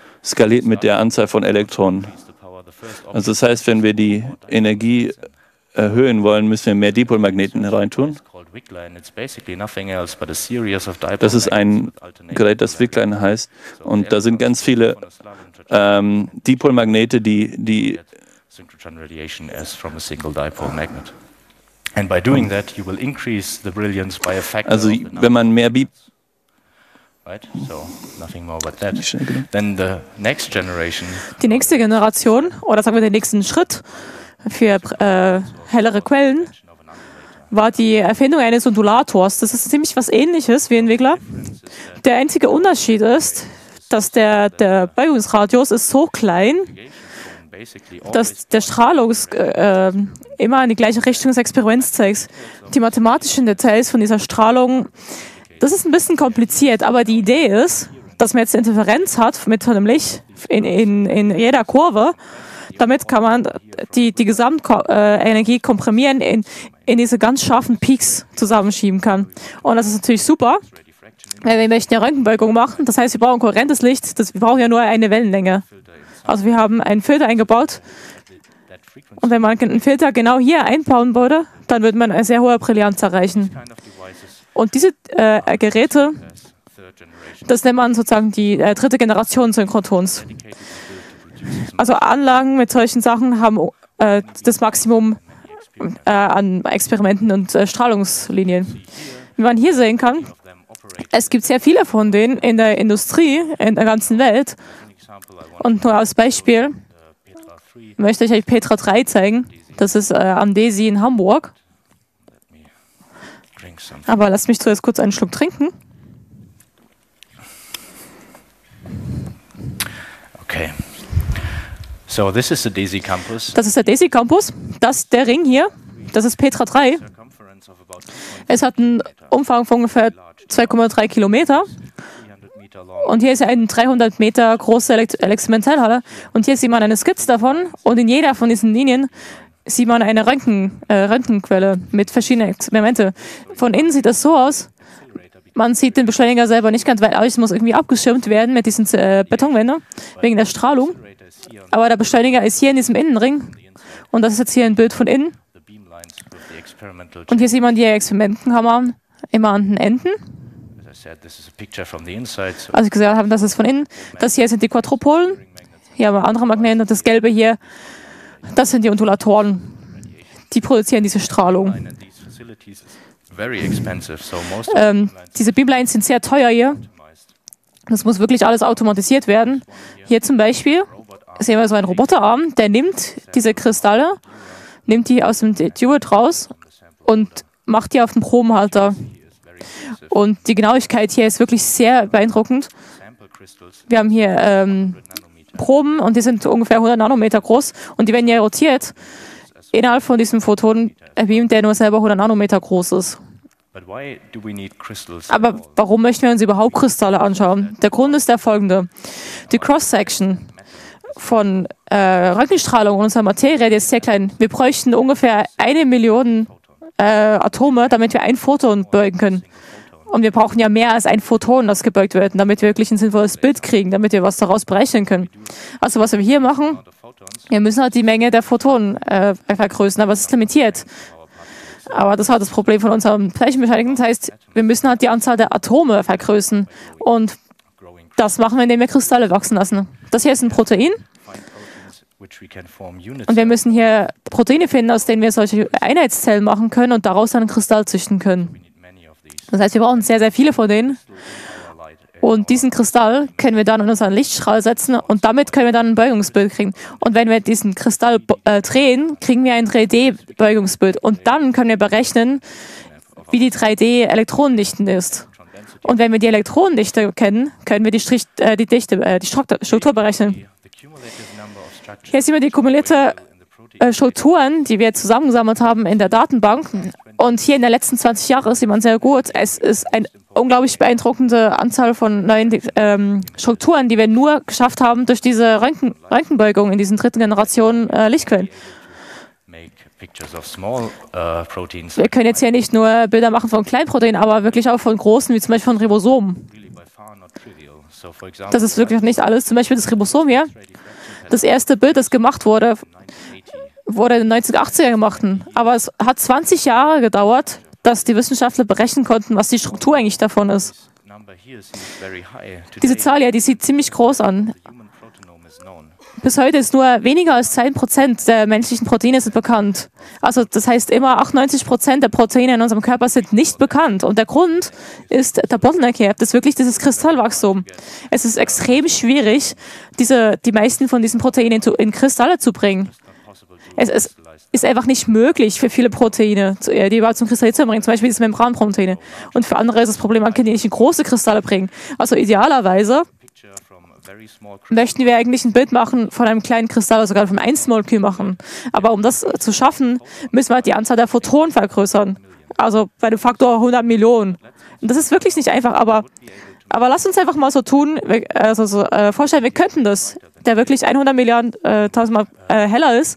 skaliert mit der Anzahl von Elektronen. Also das heißt, wenn wir die Energie erhöhen wollen, müssen wir mehr Dipolmagneten reintun. Das ist ein Gerät, das Wickline heißt. Und da sind ganz viele ähm, Dipolmagnete, die, die also wenn man mehr Bi Die nächste Generation, oder sagen wir den nächsten Schritt für äh, hellere Quellen, war die Erfindung eines Ondulators. Das ist ziemlich was Ähnliches wie Entwickler. Der einzige Unterschied ist, dass der, der Beugungsradius ist so klein, dass der Strahlungs äh, immer in die gleiche Richtung des Experiments zeigt. Die mathematischen Details von dieser Strahlung, das ist ein bisschen kompliziert, aber die Idee ist, dass man jetzt eine Interferenz hat mit einem Licht in, in, in jeder Kurve. Damit kann man die, die Gesamtenergie komprimieren, in, in diese ganz scharfen Peaks zusammenschieben kann. Und das ist natürlich super, weil wir möchten ja Röntgenbeugung machen. Das heißt, wir brauchen kohärentes Licht. Das, wir brauchen ja nur eine Wellenlänge. Also wir haben einen Filter eingebaut. Und wenn man einen Filter genau hier einbauen würde, dann würde man eine sehr hohe Brillanz erreichen. Und diese äh, Geräte, das nennt man sozusagen die äh, dritte Generation Synchrotrons. Also Anlagen mit solchen Sachen haben äh, das Maximum äh, an Experimenten und äh, Strahlungslinien. Wie man hier sehen kann, es gibt sehr viele von denen in der Industrie, in der ganzen Welt. Und nur als Beispiel möchte ich euch Petra drei zeigen. Das ist äh, am DESY in Hamburg. Aber lasst mich zuerst kurz einen Schluck trinken. Okay. So, this is the DESY Campus. Das ist der DESY Campus. Das, der Ring hier, das ist Petra drei. Es hat einen Umfang von ungefähr zwei Komma drei Kilometer. Und hier ist eine dreihundert Meter große Experimentellhalle. Und hier sieht man eine Skizze davon. Und in jeder von diesen Linien sieht man eine Röntgen, äh, Röntgenquelle mit verschiedenen Experimente. Von innen sieht das so aus. Man sieht den Beschleuniger selber nicht ganz, weil alles muss irgendwie abgeschirmt werden mit diesen äh, Betonwänden wegen der Strahlung. Aber der Beschleuniger ist hier in diesem Innenring. Und das ist jetzt hier ein Bild von innen. Und hier sieht man die Experimentenkammern immer an den Enden. Also ich gesagt habe, das ist von innen. Das hier sind die Quadrupolen. Hier haben wir andere Magneten. Und das Gelbe hier, das sind die Ondulatoren. Die produzieren diese Strahlung. Ähm, diese Beamlines sind sehr teuer hier. Das muss wirklich alles automatisiert werden. Hier zum Beispiel sehen wir so einen Roboterarm, der nimmt diese Kristalle, nimmt die aus dem Duet raus und macht die auf den Probenhalter. Und die Genauigkeit hier ist wirklich sehr beeindruckend. Wir haben hier ähm, Proben und die sind ungefähr hundert Nanometer groß und die werden hier rotiert innerhalb von diesem Photonenbeam, der nur selber hundert Nanometer groß ist. Aber warum möchten wir uns überhaupt Kristalle anschauen? Der Grund ist der folgende. Die Cross-Section von äh, Röntgenstrahlung unserer Materie, die ist sehr klein. Wir bräuchten ungefähr eine Million äh, Atome, damit wir ein Photon beugen können. Und wir brauchen ja mehr als ein Photon, das gebeugt wird, damit wir wirklich ein sinnvolles Bild kriegen, damit wir was daraus berechnen können. Also was wir hier machen, wir müssen halt die Menge der Photonen äh, vergrößern, aber es ist limitiert. Aber das ist halt das Problem von unserem Teilchenbeschleuniger. Das heißt, wir müssen halt die Anzahl der Atome vergrößern. Und das machen wir, indem wir Kristalle wachsen lassen. Das hier ist ein Protein. Und wir müssen hier Proteine finden, aus denen wir solche Einheitszellen machen können und daraus einen Kristall züchten können. Das heißt, wir brauchen sehr, sehr viele von denen. Und diesen Kristall können wir dann in unseren Lichtstrahl setzen und damit können wir dann ein Beugungsbild kriegen. Und wenn wir diesen Kristall äh, drehen, kriegen wir ein drei D-Beugungsbild. Und dann können wir berechnen, wie die drei D-Elektronendichte ist. Und wenn wir die Elektronendichte kennen, können wir die, Strich, äh, die, Dichte, äh, die Struktur berechnen. Hier sehen wir die kumulierte äh, Strukturen, die wir zusammengesammelt haben in der Datenbank. Und hier in den letzten zwanzig Jahren sieht man sehr gut, es ist eine unglaublich beeindruckende Anzahl von neuen ähm, Strukturen, die wir nur geschafft haben durch diese Röntgen Röntgenbeugung in diesen dritten Generation äh, Lichtquellen. Wir können jetzt hier nicht nur Bilder machen von Kleinproteinen, aber wirklich auch von großen, wie zum Beispiel von Ribosomen. Das ist wirklich nicht alles. Zum Beispiel das Ribosom hier. Das erste Bild, das gemacht wurde, wurde in den neunzehnhundertachtziger gemacht. Aber es hat zwanzig Jahre gedauert, dass die Wissenschaftler berechnen konnten, was die Struktur eigentlich davon ist. Diese Zahl, ja, die sieht ziemlich groß an. Bis heute ist nur weniger als zehn Prozent der menschlichen Proteine sind bekannt. Also das heißt, immer achtundneunzig Prozent der Proteine in unserem Körper sind nicht bekannt. Und der Grund ist, der Bottleneck hier, das ist wirklich dieses Kristallwachstum. Es ist extrem schwierig, diese, die meisten von diesen Proteinen in Kristalle zu bringen. Es, es ist einfach nicht möglich für viele Proteine, die überhaupt zum Kristall zu bringen, zum Beispiel diese Membranproteine. Und für andere ist das Problem, man kann die nicht in große Kristalle bringen. Also idealerweise möchten wir eigentlich ein Bild machen von einem kleinen Kristall, oder sogar von einem Einzelmolekül machen. Aber um das zu schaffen, müssen wir halt die Anzahl der Photonen vergrößern. Also bei dem Faktor hundert Millionen. Und das ist wirklich nicht einfach, aber, aber lasst uns einfach mal so tun, also so, äh, vorstellen, wir könnten das, der wirklich hundert Milliarden äh, tausendmal äh, heller ist.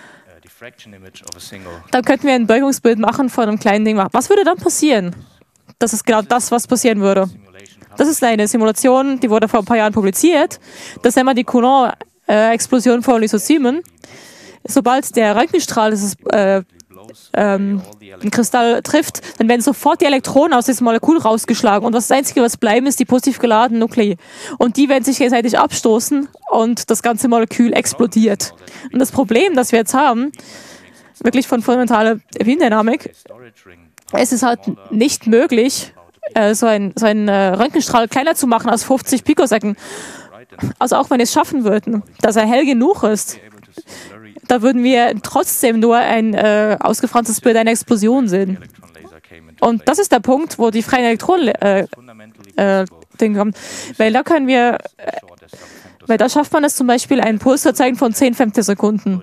Dann könnten wir ein Beugungsbild machen von einem kleinen Ding. Was würde dann passieren? Das ist genau das, was passieren würde. Das ist eine Simulation, die wurde vor ein paar Jahren publiziert. Das nennt man die Coulomb-Explosion von Lysozymen. Sobald der Röntgenstrahl dieses, äh, ähm, den Kristall trifft, dann werden sofort die Elektronen aus diesem Molekül rausgeschlagen. Und das Einzige, was bleiben, ist die positiv geladenen Nuklei. Und die werden sich gegenseitig abstoßen und das ganze Molekül explodiert. Und das Problem, das wir jetzt haben, wirklich von fundamentaler Biodynamik, es ist halt nicht möglich, äh, so ein, so ein äh, Röntgenstrahl kleiner zu machen als fünfzig Pikosecken. Also auch wenn wir es schaffen würden, dass er hell genug ist, da würden wir trotzdem nur ein äh, ausgefranstes Bild einer Explosion sehen. Und das ist der Punkt, wo die freien Elektronen äh, äh, kommen. Weil da können wir, äh, weil da schafft man es zum Beispiel, einen Puls zu erzeugen von zehn Femtosekunden.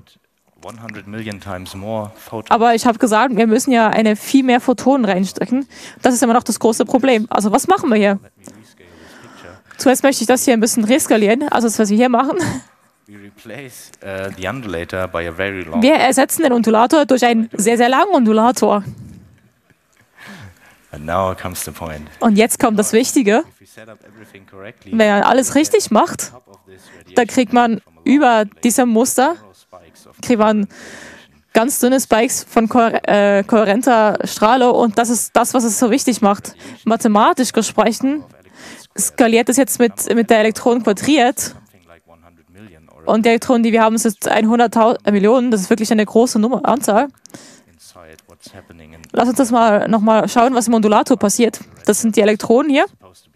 Aber ich habe gesagt, wir müssen ja eine viel mehr Photonen reinstecken. Das ist immer noch das große Problem. Also was machen wir hier? Zuerst möchte ich das hier ein bisschen reskalieren. Also das, was wir hier machen. Wir ersetzen den Undulator durch einen sehr, sehr langen Undulator. Und jetzt kommt das Wichtige. Wenn man alles richtig macht, dann kriegt man über diesem Muster kriegt man ganz dünne Spikes von äh, kohärenter Strahlung und das ist das, was es so wichtig macht. Mathematisch gesprochen skaliert es jetzt mit, mit der Elektronen quadriert und die Elektronen, die wir haben, sind hunderttausend Millionen, das ist wirklich eine große Nummer, Anzahl. Lass uns das mal nochmal schauen, was im Undulator passiert. Das sind die Elektronen hier.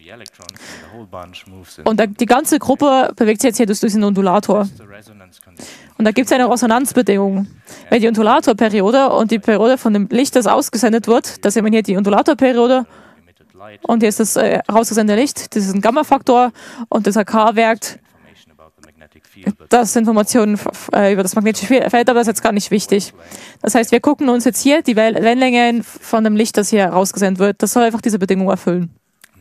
Und die ganze Gruppe bewegt sich jetzt hier durch diesen Undulator. Und da gibt es eine Resonanzbedingung. Wenn die Undulatorperiode und die Periode von dem Licht, das ausgesendet wird, da sehen wir hier die Undulatorperiode und hier ist das äh, rausgesendete Licht, das ist ein Gamma-Faktor und dieser K-Wert, das sind Informationen äh, über das magnetische Feld, aber das ist jetzt gar nicht wichtig. Das heißt, wir gucken uns jetzt hier die Wellenlänge von dem Licht, das hier rausgesendet wird. Das soll einfach diese Bedingung erfüllen.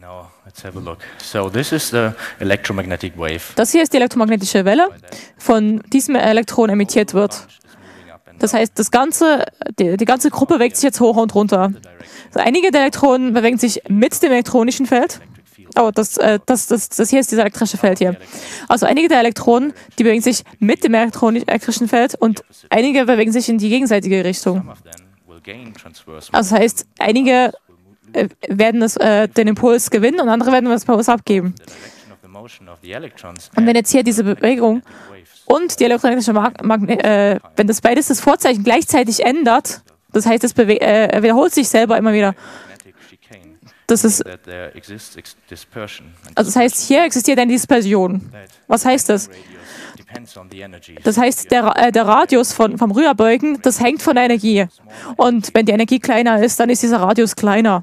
Das hier ist die elektromagnetische Welle, von diesem Elektron emittiert wird. Das heißt, das ganze, die, die ganze Gruppe bewegt sich jetzt hoch und runter. Also einige der Elektronen bewegen sich mit dem elektronischen Feld. Oh, das, äh, das, das, das hier ist dieses elektrische Feld hier. Also einige der Elektronen, die bewegen sich mit dem elektrischen Feld und einige bewegen sich in die gegenseitige Richtung. Also das heißt, einige äh, werden das, äh, den Impuls gewinnen und andere werden das Impuls abgeben. Und wenn jetzt hier diese Bewegung und die elektromagnetische Mag Magne äh, wenn das beides das Vorzeichen gleichzeitig ändert, das heißt, es äh, wiederholt sich selber immer wieder. Das ist, also das heißt, hier existiert eine Dispersion. Was heißt das? Das heißt, der, äh, der Radius von, vom Rüberbeugen, das hängt von der Energie. Und wenn die Energie kleiner ist, dann ist dieser Radius kleiner.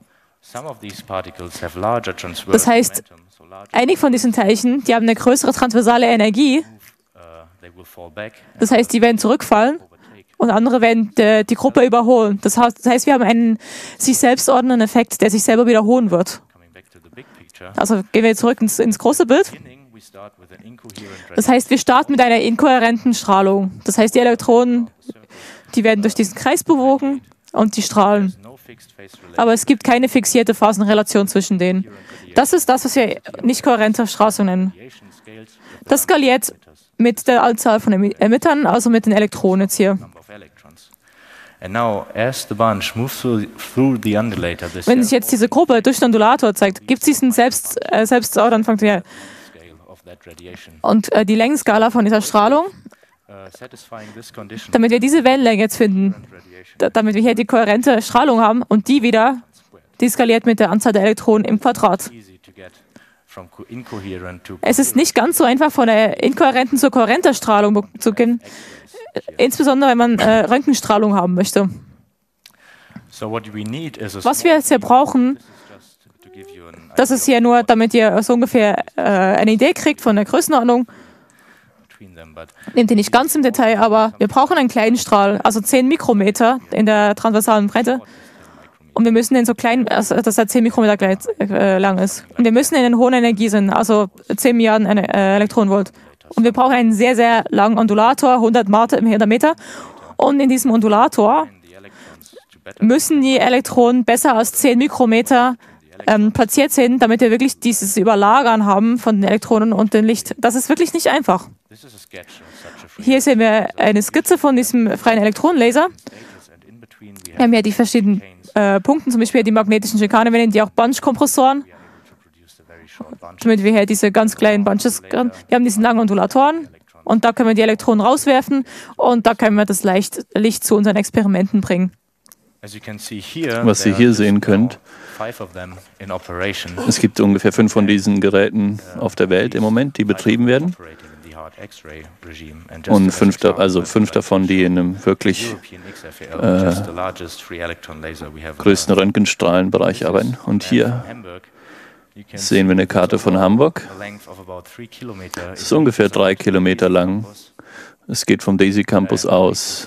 Das heißt, einige von diesen Teilchen, die haben eine größere transversale Energie. Das heißt, die werden zurückfallen. Und andere werden die, die Gruppe überholen. Das heißt, das heißt, wir haben einen sich selbst ordnenden Effekt, der sich selber wiederholen wird. Also gehen wir zurück ins, ins große Bild. Das heißt, wir starten mit einer inkohärenten Strahlung. Das heißt, die Elektronen, die werden durch diesen Kreis bewogen und die strahlen. Aber es gibt keine fixierte Phasenrelation zwischen denen. Das ist das, was wir nicht kohärente Strahlung nennen. Das skaliert mit der Anzahl von Emittern, also mit den Elektronen jetzt hier. Wenn sich jetzt diese Gruppe durch den Undulator zeigt, gibt es diesen selbst, äh, selbst oh, dann fängt er und äh, die Längenskala von dieser Strahlung, damit wir diese Wellenlänge jetzt finden, damit wir hier die kohärente Strahlung haben und die wieder deskaliert mit der Anzahl der Elektronen im Quadrat. Es ist nicht ganz so einfach, von der inkohärenten zur kohärenten Strahlung zu gehen, insbesondere wenn man äh, Röntgenstrahlung haben möchte. Was wir jetzt hier brauchen, das ist hier nur, damit ihr so ungefähr äh, eine Idee kriegt von der Größenordnung. Nehmt ihr nicht ganz im Detail, aber wir brauchen einen kleinen Strahl, also zehn Mikrometer in der transversalen Breite. Und wir müssen den so klein, also dass er zehn Mikrometer gleich, äh, lang ist. Und wir müssen in den hohen Energiesinn, also zehn Milliarden äh, Elektronenvolt. Und wir brauchen einen sehr, sehr langen Undulator, hundert Meter. Und in diesem Undulator müssen die Elektronen besser als zehn Mikrometer ähm, platziert sind, damit wir wirklich dieses Überlagern haben von den Elektronen und dem Licht. Das ist wirklich nicht einfach. Hier sehen wir eine Skizze von diesem freien Elektronenlaser. Wir haben ja die verschiedenen äh, Punkte, zum Beispiel die magnetischen Schikane, wir nennen die auch Bunch-Kompressoren, damit wir hier diese ganz kleinen Bunches, wir haben diesen langen Undulatoren und da können wir die Elektronen rauswerfen und da können wir das Licht, Licht zu unseren Experimenten bringen. Was ihr hier sehen könnt, es gibt ungefähr fünf von diesen Geräten auf der Welt im Moment, die betrieben werden. Und fünf, also fünf davon, die in einem wirklich äh, größten Röntgenstrahlenbereich arbeiten. Und hier sehen wir eine Karte von Hamburg. Es ist ungefähr drei Kilometer lang. Es geht vom Daisy Campus aus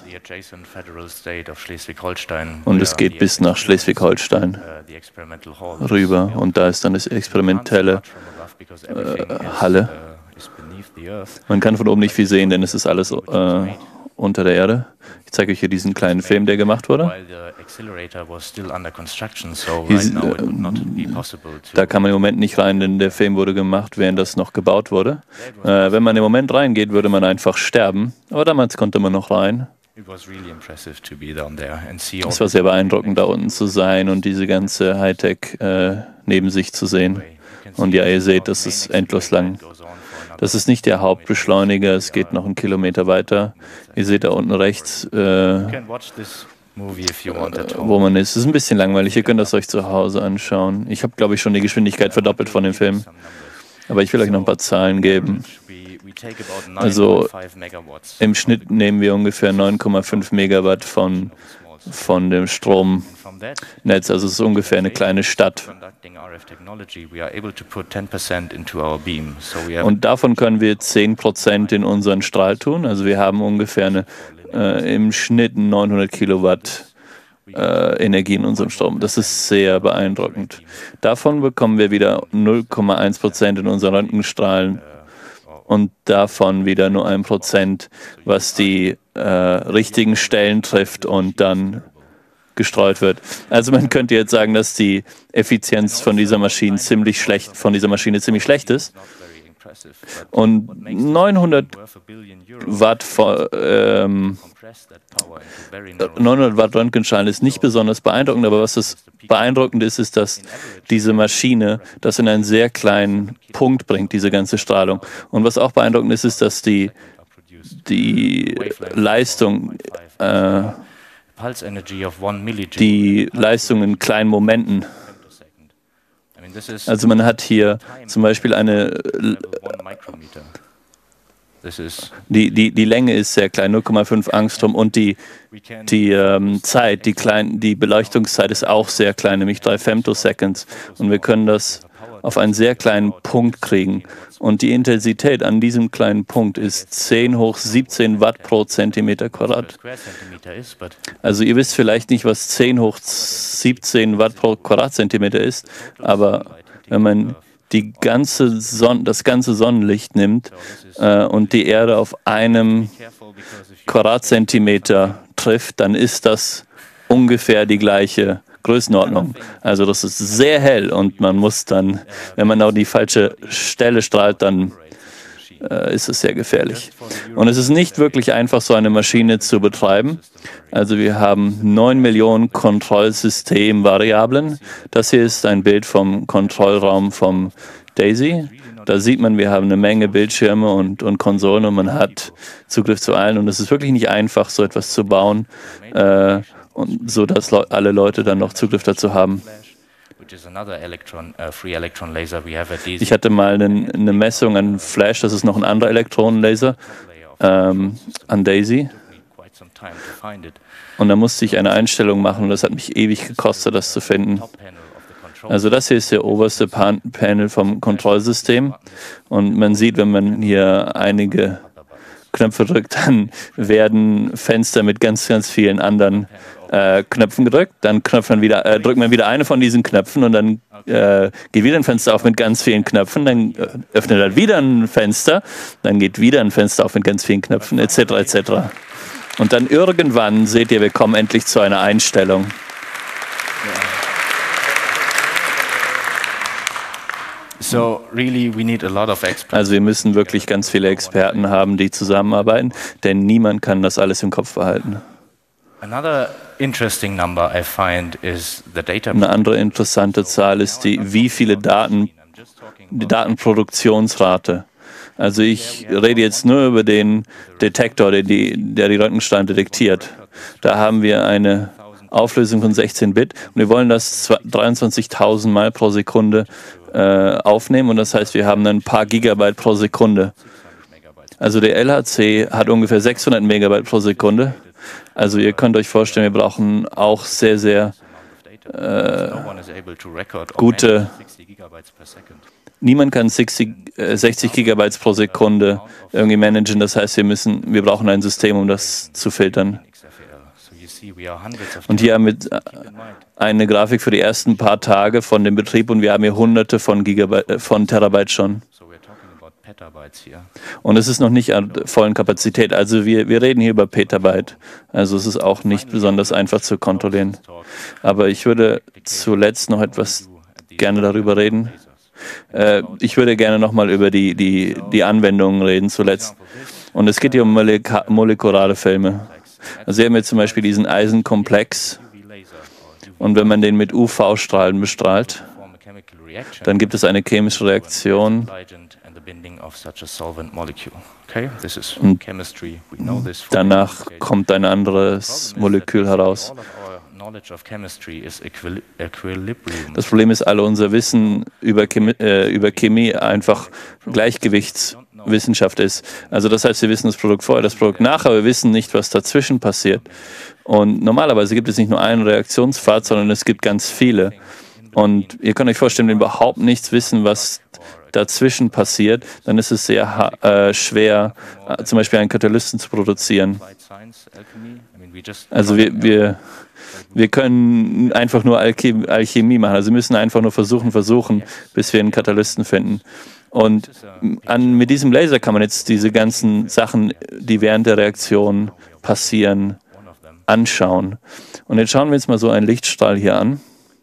und es geht bis nach Schleswig-Holstein rüber. Und da ist dann das experimentelle äh, Halle. Man kann von oben nicht viel sehen, denn es ist alles äh, unter der Erde. Ich zeige euch hier diesen kleinen Film, der gemacht wurde. Hier, äh, da kann man im Moment nicht rein, denn der Film wurde gemacht, während das noch gebaut wurde. Äh, wenn man im Moment reingeht, würde man einfach sterben. Aber damals konnte man noch rein. Es war sehr beeindruckend, da unten zu sein und diese ganze Hightech äh, neben sich zu sehen. Und ja, ihr seht, das ist endlos lang. Das ist nicht der Hauptbeschleuniger, es geht noch einen Kilometer weiter. Ihr seht da unten rechts, äh, wo man ist. Es ist ein bisschen langweilig, ihr könnt das euch zu Hause anschauen. Ich habe, glaube ich, schon die Geschwindigkeit verdoppelt von dem Film. Aber ich will euch noch ein paar Zahlen geben. Also im Schnitt nehmen wir ungefähr neun Komma fünf Megawatt von, von dem Stromnetz. Also es ist ungefähr eine kleine Stadt. Und davon können wir zehn Prozent in unseren Strahl tun. Also wir haben ungefähr eine, äh, im Schnitt neunhundert Kilowatt äh, Energie in unserem Strom. Das ist sehr beeindruckend. Davon bekommen wir wieder null Komma eins Prozent in unseren Röntgenstrahlen und davon wieder nur ein Prozent, was die äh, richtigen Stellen trifft und dann gestreut wird. Also man könnte jetzt sagen, dass die Effizienz von dieser Maschine ziemlich schlecht, von dieser Maschine ziemlich schlecht ist. Und neunhundert Watt, ähm, neunhundert Watt Röntgenstrahlen ist nicht besonders beeindruckend, aber was das beeindruckend ist, ist, dass diese Maschine das in einen sehr kleinen Punkt bringt, diese ganze Strahlung. Und was auch beeindruckend ist, ist, dass die, die Leistung äh, die Leistung in kleinen Momenten. Also man hat hier zum Beispiel eine, die, die, die Länge ist sehr klein, null Komma fünf Angstrom und die, die ähm, Zeit, die, klein, die Beleuchtungszeit ist auch sehr klein, nämlich drei Femtoseconds. Und wir können das auf einen sehr kleinen Punkt kriegen. Und die Intensität an diesem kleinen Punkt ist zehn hoch siebzehn Watt pro Zentimeter Quadrat. Also ihr wisst vielleicht nicht, was zehn hoch siebzehn Watt pro Quadratzentimeter ist, aber wenn man die ganze Son- das ganze Sonnenlicht nimmt äh, und die Erde auf einem Quadratzentimeter trifft, dann ist das ungefähr die gleiche Größenordnung. Also das ist sehr hell und man muss dann, wenn man auf die falsche Stelle strahlt, dann äh, ist es sehr gefährlich. Und es ist nicht wirklich einfach, so eine Maschine zu betreiben. Also wir haben neun Millionen Kontrollsystemvariablen. Das hier ist ein Bild vom Kontrollraum vom Daisy. Da sieht man, wir haben eine Menge Bildschirme und, und Konsolen und man hat Zugriff zu allen. Und es ist wirklich nicht einfach, so etwas zu bauen, äh, und so dass Le alle Leute dann noch Zugriff dazu haben. Ich hatte mal eine, eine Messung an Flash, das ist noch ein anderer Elektronenlaser, ähm, an Daisy. Und da musste ich eine Einstellung machen und das hat mich ewig gekostet, das zu finden. Also das hier ist der oberste Pan Panel vom Kontrollsystem und man sieht, wenn man hier einige Knöpfe drückt, dann werden Fenster mit ganz, ganz vielen anderen äh, Knöpfen gedrückt. Dann knöpft man wieder, äh, drückt man wieder eine von diesen Knöpfen und dann äh, geht wieder ein Fenster auf mit ganz vielen Knöpfen. Dann äh, öffnet er wieder ein Fenster, dann geht wieder ein Fenster auf mit ganz vielen Knöpfen, et cetera et cetera. Und dann irgendwann seht ihr, wir kommen endlich zu einer Einstellung. Also wir müssen wirklich ganz viele Experten haben, die zusammenarbeiten, denn niemand kann das alles im Kopf behalten. Eine andere interessante Zahl ist die, wie viele Daten, die Datenproduktionsrate. Also ich rede jetzt nur über den Detektor, der die, der die Röntgenstrahlen detektiert. Da haben wir eine Auflösung von sechzehn Bit und wir wollen das dreiundzwanzigtausend Mal pro Sekunde äh, aufnehmen und das heißt, wir haben ein paar Gigabyte pro Sekunde. Also der L H C hat ungefähr sechshundert Megabyte pro Sekunde. Also ihr könnt euch vorstellen, wir brauchen auch sehr, sehr äh, gute... Niemand kann sechzig, äh, sechzig Gigabytes pro Sekunde irgendwie managen. Das heißt, wir müssen, wir brauchen ein System, um das zu filtern. Und hier haben wir eine Grafik für die ersten paar Tage von dem Betrieb und wir haben hier hunderte von, Gigabyte, von Terabyte schon. Und es ist noch nicht an vollen Kapazität. Also wir, wir reden hier über Petabyte. Also es ist auch nicht besonders einfach zu kontrollieren. Aber ich würde zuletzt noch etwas gerne darüber reden. Äh, ich würde gerne nochmal über die, die, die Anwendungen reden zuletzt. Und es geht hier um molek- molekulare Filme. Also hier haben wir zum Beispiel diesen Eisenkomplex und wenn man den mit U V-Strahlen bestrahlt, dann gibt es eine chemische Reaktion und danach kommt ein anderes Molekül heraus. Das Problem ist, alle unser Wissen über Chemie, äh, über Chemie einfach Gleichgewichtswissenschaft ist. Also das heißt, wir wissen das Produkt vorher, das Produkt nachher, aber wir wissen nicht, was dazwischen passiert. Und normalerweise gibt es nicht nur einen Reaktionspfad, sondern es gibt ganz viele. Und ihr könnt euch vorstellen, wenn wir überhaupt nichts wissen, was dazwischen passiert, dann ist es sehr äh, schwer, äh, zum Beispiel einen Katalysten zu produzieren. Also wir, wir, wir können einfach nur Alchem- Alchemie machen. Also wir müssen einfach nur versuchen, versuchen, bis wir einen Katalysten finden. Und an, mit diesem Laser kann man jetzt diese ganzen Sachen, die während der Reaktion passieren, anschauen. Und jetzt schauen wir uns mal so einen Lichtstrahl hier an.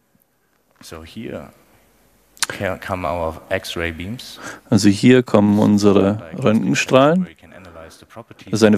Also hier kommen unsere Röntgenstrahlen. Das ist eine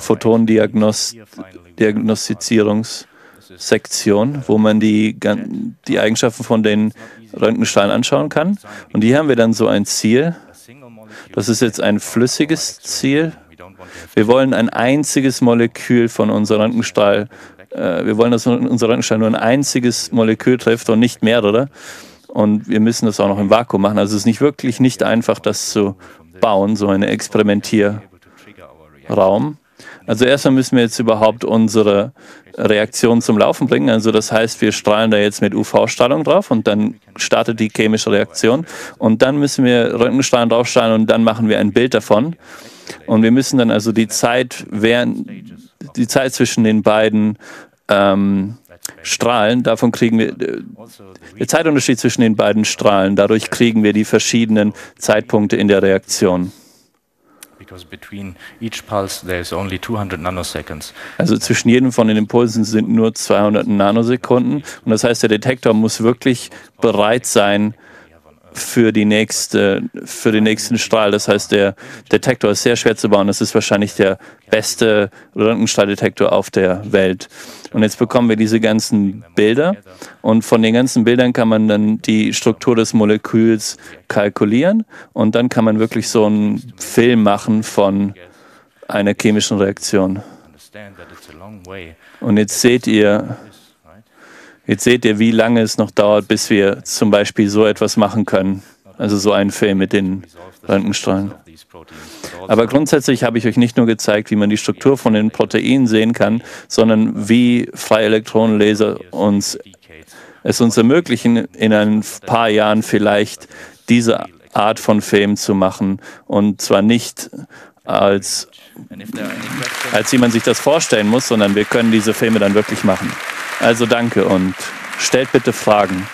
Photonendiagnostizierungssektion, wo man die, die Eigenschaften von den Röntgenstrahlen anschauen kann. Und hier haben wir dann so ein Ziel. Das ist jetzt ein flüssiges Ziel. Wir wollen ein einziges Molekül von unserem Röntgenstrahl, äh, wir wollen, dass unser Röntgenstrahl nur ein einziges Molekül trifft und nicht mehrere. Und wir müssen das auch noch im Vakuum machen. Also es ist nicht wirklich nicht einfach, das zu bauen, so eine Experimentierraum. Also erstmal müssen wir jetzt überhaupt unsere Reaktion zum Laufen bringen. Also das heißt, wir strahlen da jetzt mit U V-Strahlung drauf und dann startet die chemische Reaktion. Und dann müssen wir Röntgenstrahlen draufstrahlen und dann machen wir ein Bild davon. Und wir müssen dann also die Zeit, während, die Zeit zwischen den beiden ähm, Strahlen, davon kriegen wir, der Zeitunterschied zwischen den beiden Strahlen, dadurch kriegen wir die verschiedenen Zeitpunkte in der Reaktion. Also zwischen jedem von den Impulsen sind nur zweihundert Nanosekunden und das heißt, der Detektor muss wirklich bereit sein, für, die nächste, für den nächsten Strahl. Das heißt, der Detektor ist sehr schwer zu bauen. Das ist wahrscheinlich der beste Röntgenstrahldetektor auf der Welt. Und jetzt bekommen wir diese ganzen Bilder und von den ganzen Bildern kann man dann die Struktur des Moleküls kalkulieren und dann kann man wirklich so einen Film machen von einer chemischen Reaktion. Und jetzt seht ihr, jetzt seht ihr, wie lange es noch dauert, bis wir zum Beispiel so etwas machen können. Also so einen Film mit den Röntgenstrahlen. Aber grundsätzlich habe ich euch nicht nur gezeigt, wie man die Struktur von den Proteinen sehen kann, sondern wie freie Elektronenlaser uns, es uns ermöglichen, in ein paar Jahren vielleicht diese Art von Film zu machen. Und zwar nicht als, als wie man sich das vorstellen muss, sondern wir können diese Filme dann wirklich machen. Also danke und stellt bitte Fragen.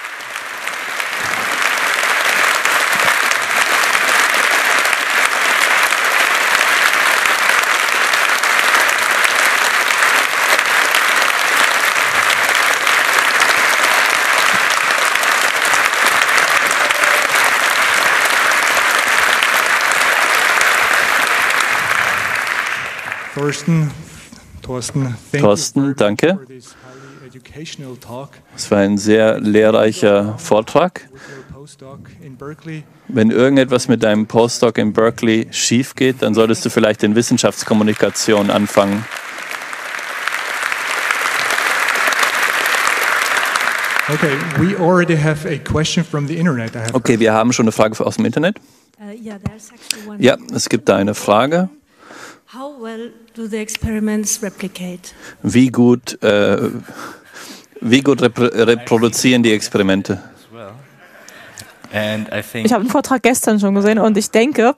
Thorsten, Thorsten, Thorsten, danke. Es war ein sehr lehrreicher Vortrag. Wenn irgendetwas mit deinem Postdoc in Berkeley schief geht, dann solltest du vielleicht in Wissenschaftskommunikation anfangen. Okay, we already have a question from the internet. I have Okay, wir haben schon eine Frage aus dem Internet. Uh, yeah, there's actually one. Ja, es gibt da eine Frage. How well do the experiments replicate? Wie gut, äh, wie gut repro reproduzieren die Experimente? Ich habe den Vortrag gestern schon gesehen und ich denke,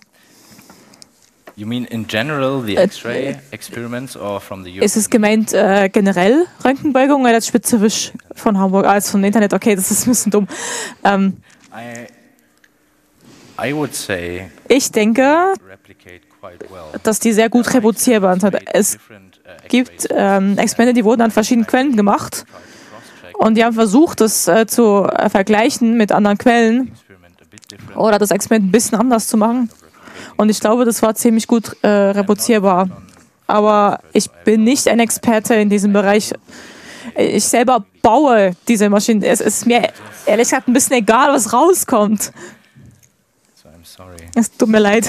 You mean in general the X-ray experiments or from the European? ist es gemeint äh, generell Röntgenbeugung oder jetzt spezifisch von Hamburg, als vom Internet? Okay, das ist ein bisschen dumm. Ähm, I, I would say ich denke, dass die sehr gut reproduzierbar sind. Es gibt ähm, Experimente, die wurden an verschiedenen Quellen gemacht und die haben versucht, das äh, zu äh, vergleichen mit anderen Quellen oder das Experiment ein bisschen anders zu machen. Und ich glaube, das war ziemlich gut äh, reproduzierbar. Aber ich bin nicht ein Experte in diesem Bereich. Ich selber baue diese Maschinen. Es ist mir ehrlich gesagt ein bisschen egal, was rauskommt. Es tut mir leid.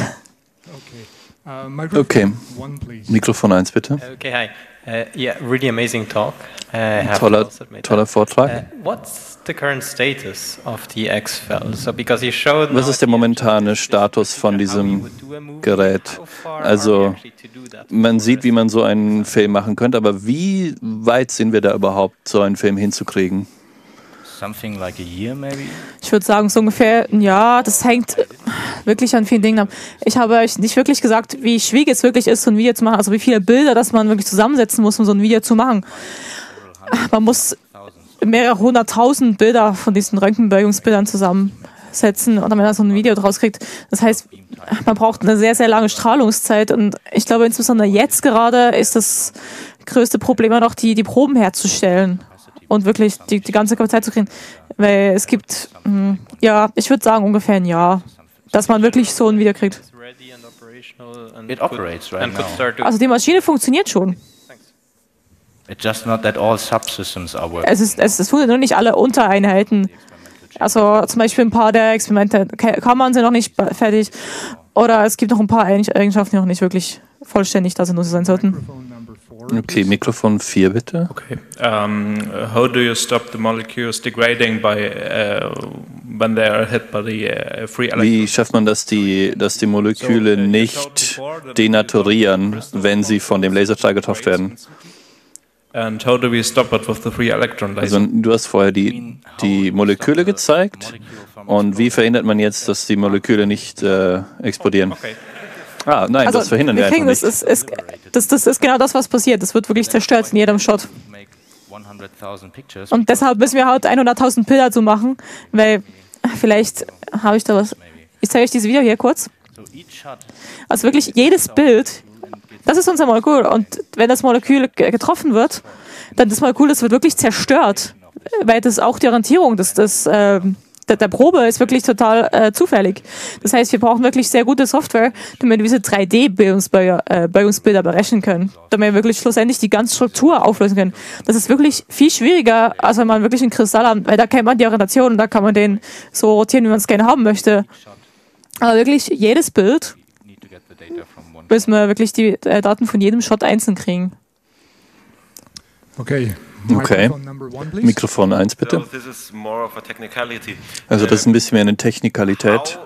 Okay, Mikrofon eins bitte. Okay, hi. Uh, yeah, really amazing talk. Uh, toller, toller Vortrag. Uh, what's the current status of the X-Fel? So because you showed. Was ist der momentane Status von diesem Gerät? Also man sieht, wie man so einen Film machen könnte, aber wie weit sind wir da überhaupt, so einen Film hinzukriegen? Something like a year maybe? Ich würde sagen, so ungefähr ein Jahr. Das hängt wirklich an vielen Dingen ab. Ich habe euch nicht wirklich gesagt, wie schwierig es wirklich ist, so ein Video zu machen. Also wie viele Bilder, dass man wirklich zusammensetzen muss, um so ein Video zu machen. Man muss mehrere hunderttausend Bilder von diesen Röntgenbeugungsbildern zusammensetzen und damit man so ein Video draus kriegt. Das heißt, man braucht eine sehr, sehr lange Strahlungszeit. Und ich glaube, insbesondere jetzt gerade ist das größte Problem immer noch, die, die Proben herzustellen. Und wirklich die, die ganze Kapazität zu kriegen. Weil es gibt, mh, ja, ich würde sagen ungefähr ein Jahr, dass man wirklich so ein Video kriegt. It operates right now. Also die Maschine funktioniert schon. It's just not that all subsystems are working. Es ist, es, es funktionieren nur nicht alle Untereinheiten. Also zum Beispiel ein paar der Experimente kann man sie noch nicht fertig. Oder es gibt noch ein paar Eigenschaften, die noch nicht wirklich vollständig da sind, wo sie sein sollten. Okay, Mikrofon vier bitte. Okay. Um, how do you stop the molecules degrading by uh, when they are hit by the uh, free electron? Wie schafft man, dass die, dass die Moleküle nicht denaturieren, wenn sie von dem Laserstrahl getroffen werden? And how do we stop it with the free electron laser? Also du hast vorher die, die Moleküle gezeigt und wie verhindert man jetzt, dass die Moleküle nicht äh, explodieren? Okay. Ah, nein, also, das verhindern wir, wir einfach nicht. Das ist, ist, das, das ist genau das, was passiert. Das wird wirklich zerstört in jedem Shot. Und deshalb müssen wir halt hunderttausend Bilder zu machen, weil vielleicht habe ich da was. Ich zeige euch dieses Video hier kurz. Also wirklich jedes Bild, das ist unser Molekül. Und wenn das Molekül getroffen wird, dann das Molekül, das wird wirklich zerstört. Weil das ist auch die Orientierung des, des, äh, der, der Probe ist wirklich total äh, zufällig. Das heißt, wir brauchen wirklich sehr gute Software, damit wir diese drei D-Bögungsbilder äh, Bögungsbilder berechnen können, damit wir wirklich schlussendlich die ganze Struktur auflösen können. Das ist wirklich viel schwieriger, als wenn man wirklich einen Kristall hat, weil da kennt man die Orientation und da kann man den so rotieren, wie man es gerne haben möchte. Aber wirklich jedes Bild müssen wir wirklich die äh, Daten von jedem Shot einzeln kriegen. Okay. Okay. Mikrofon eins bitte. Also das ist ein bisschen mehr eine Technikalität.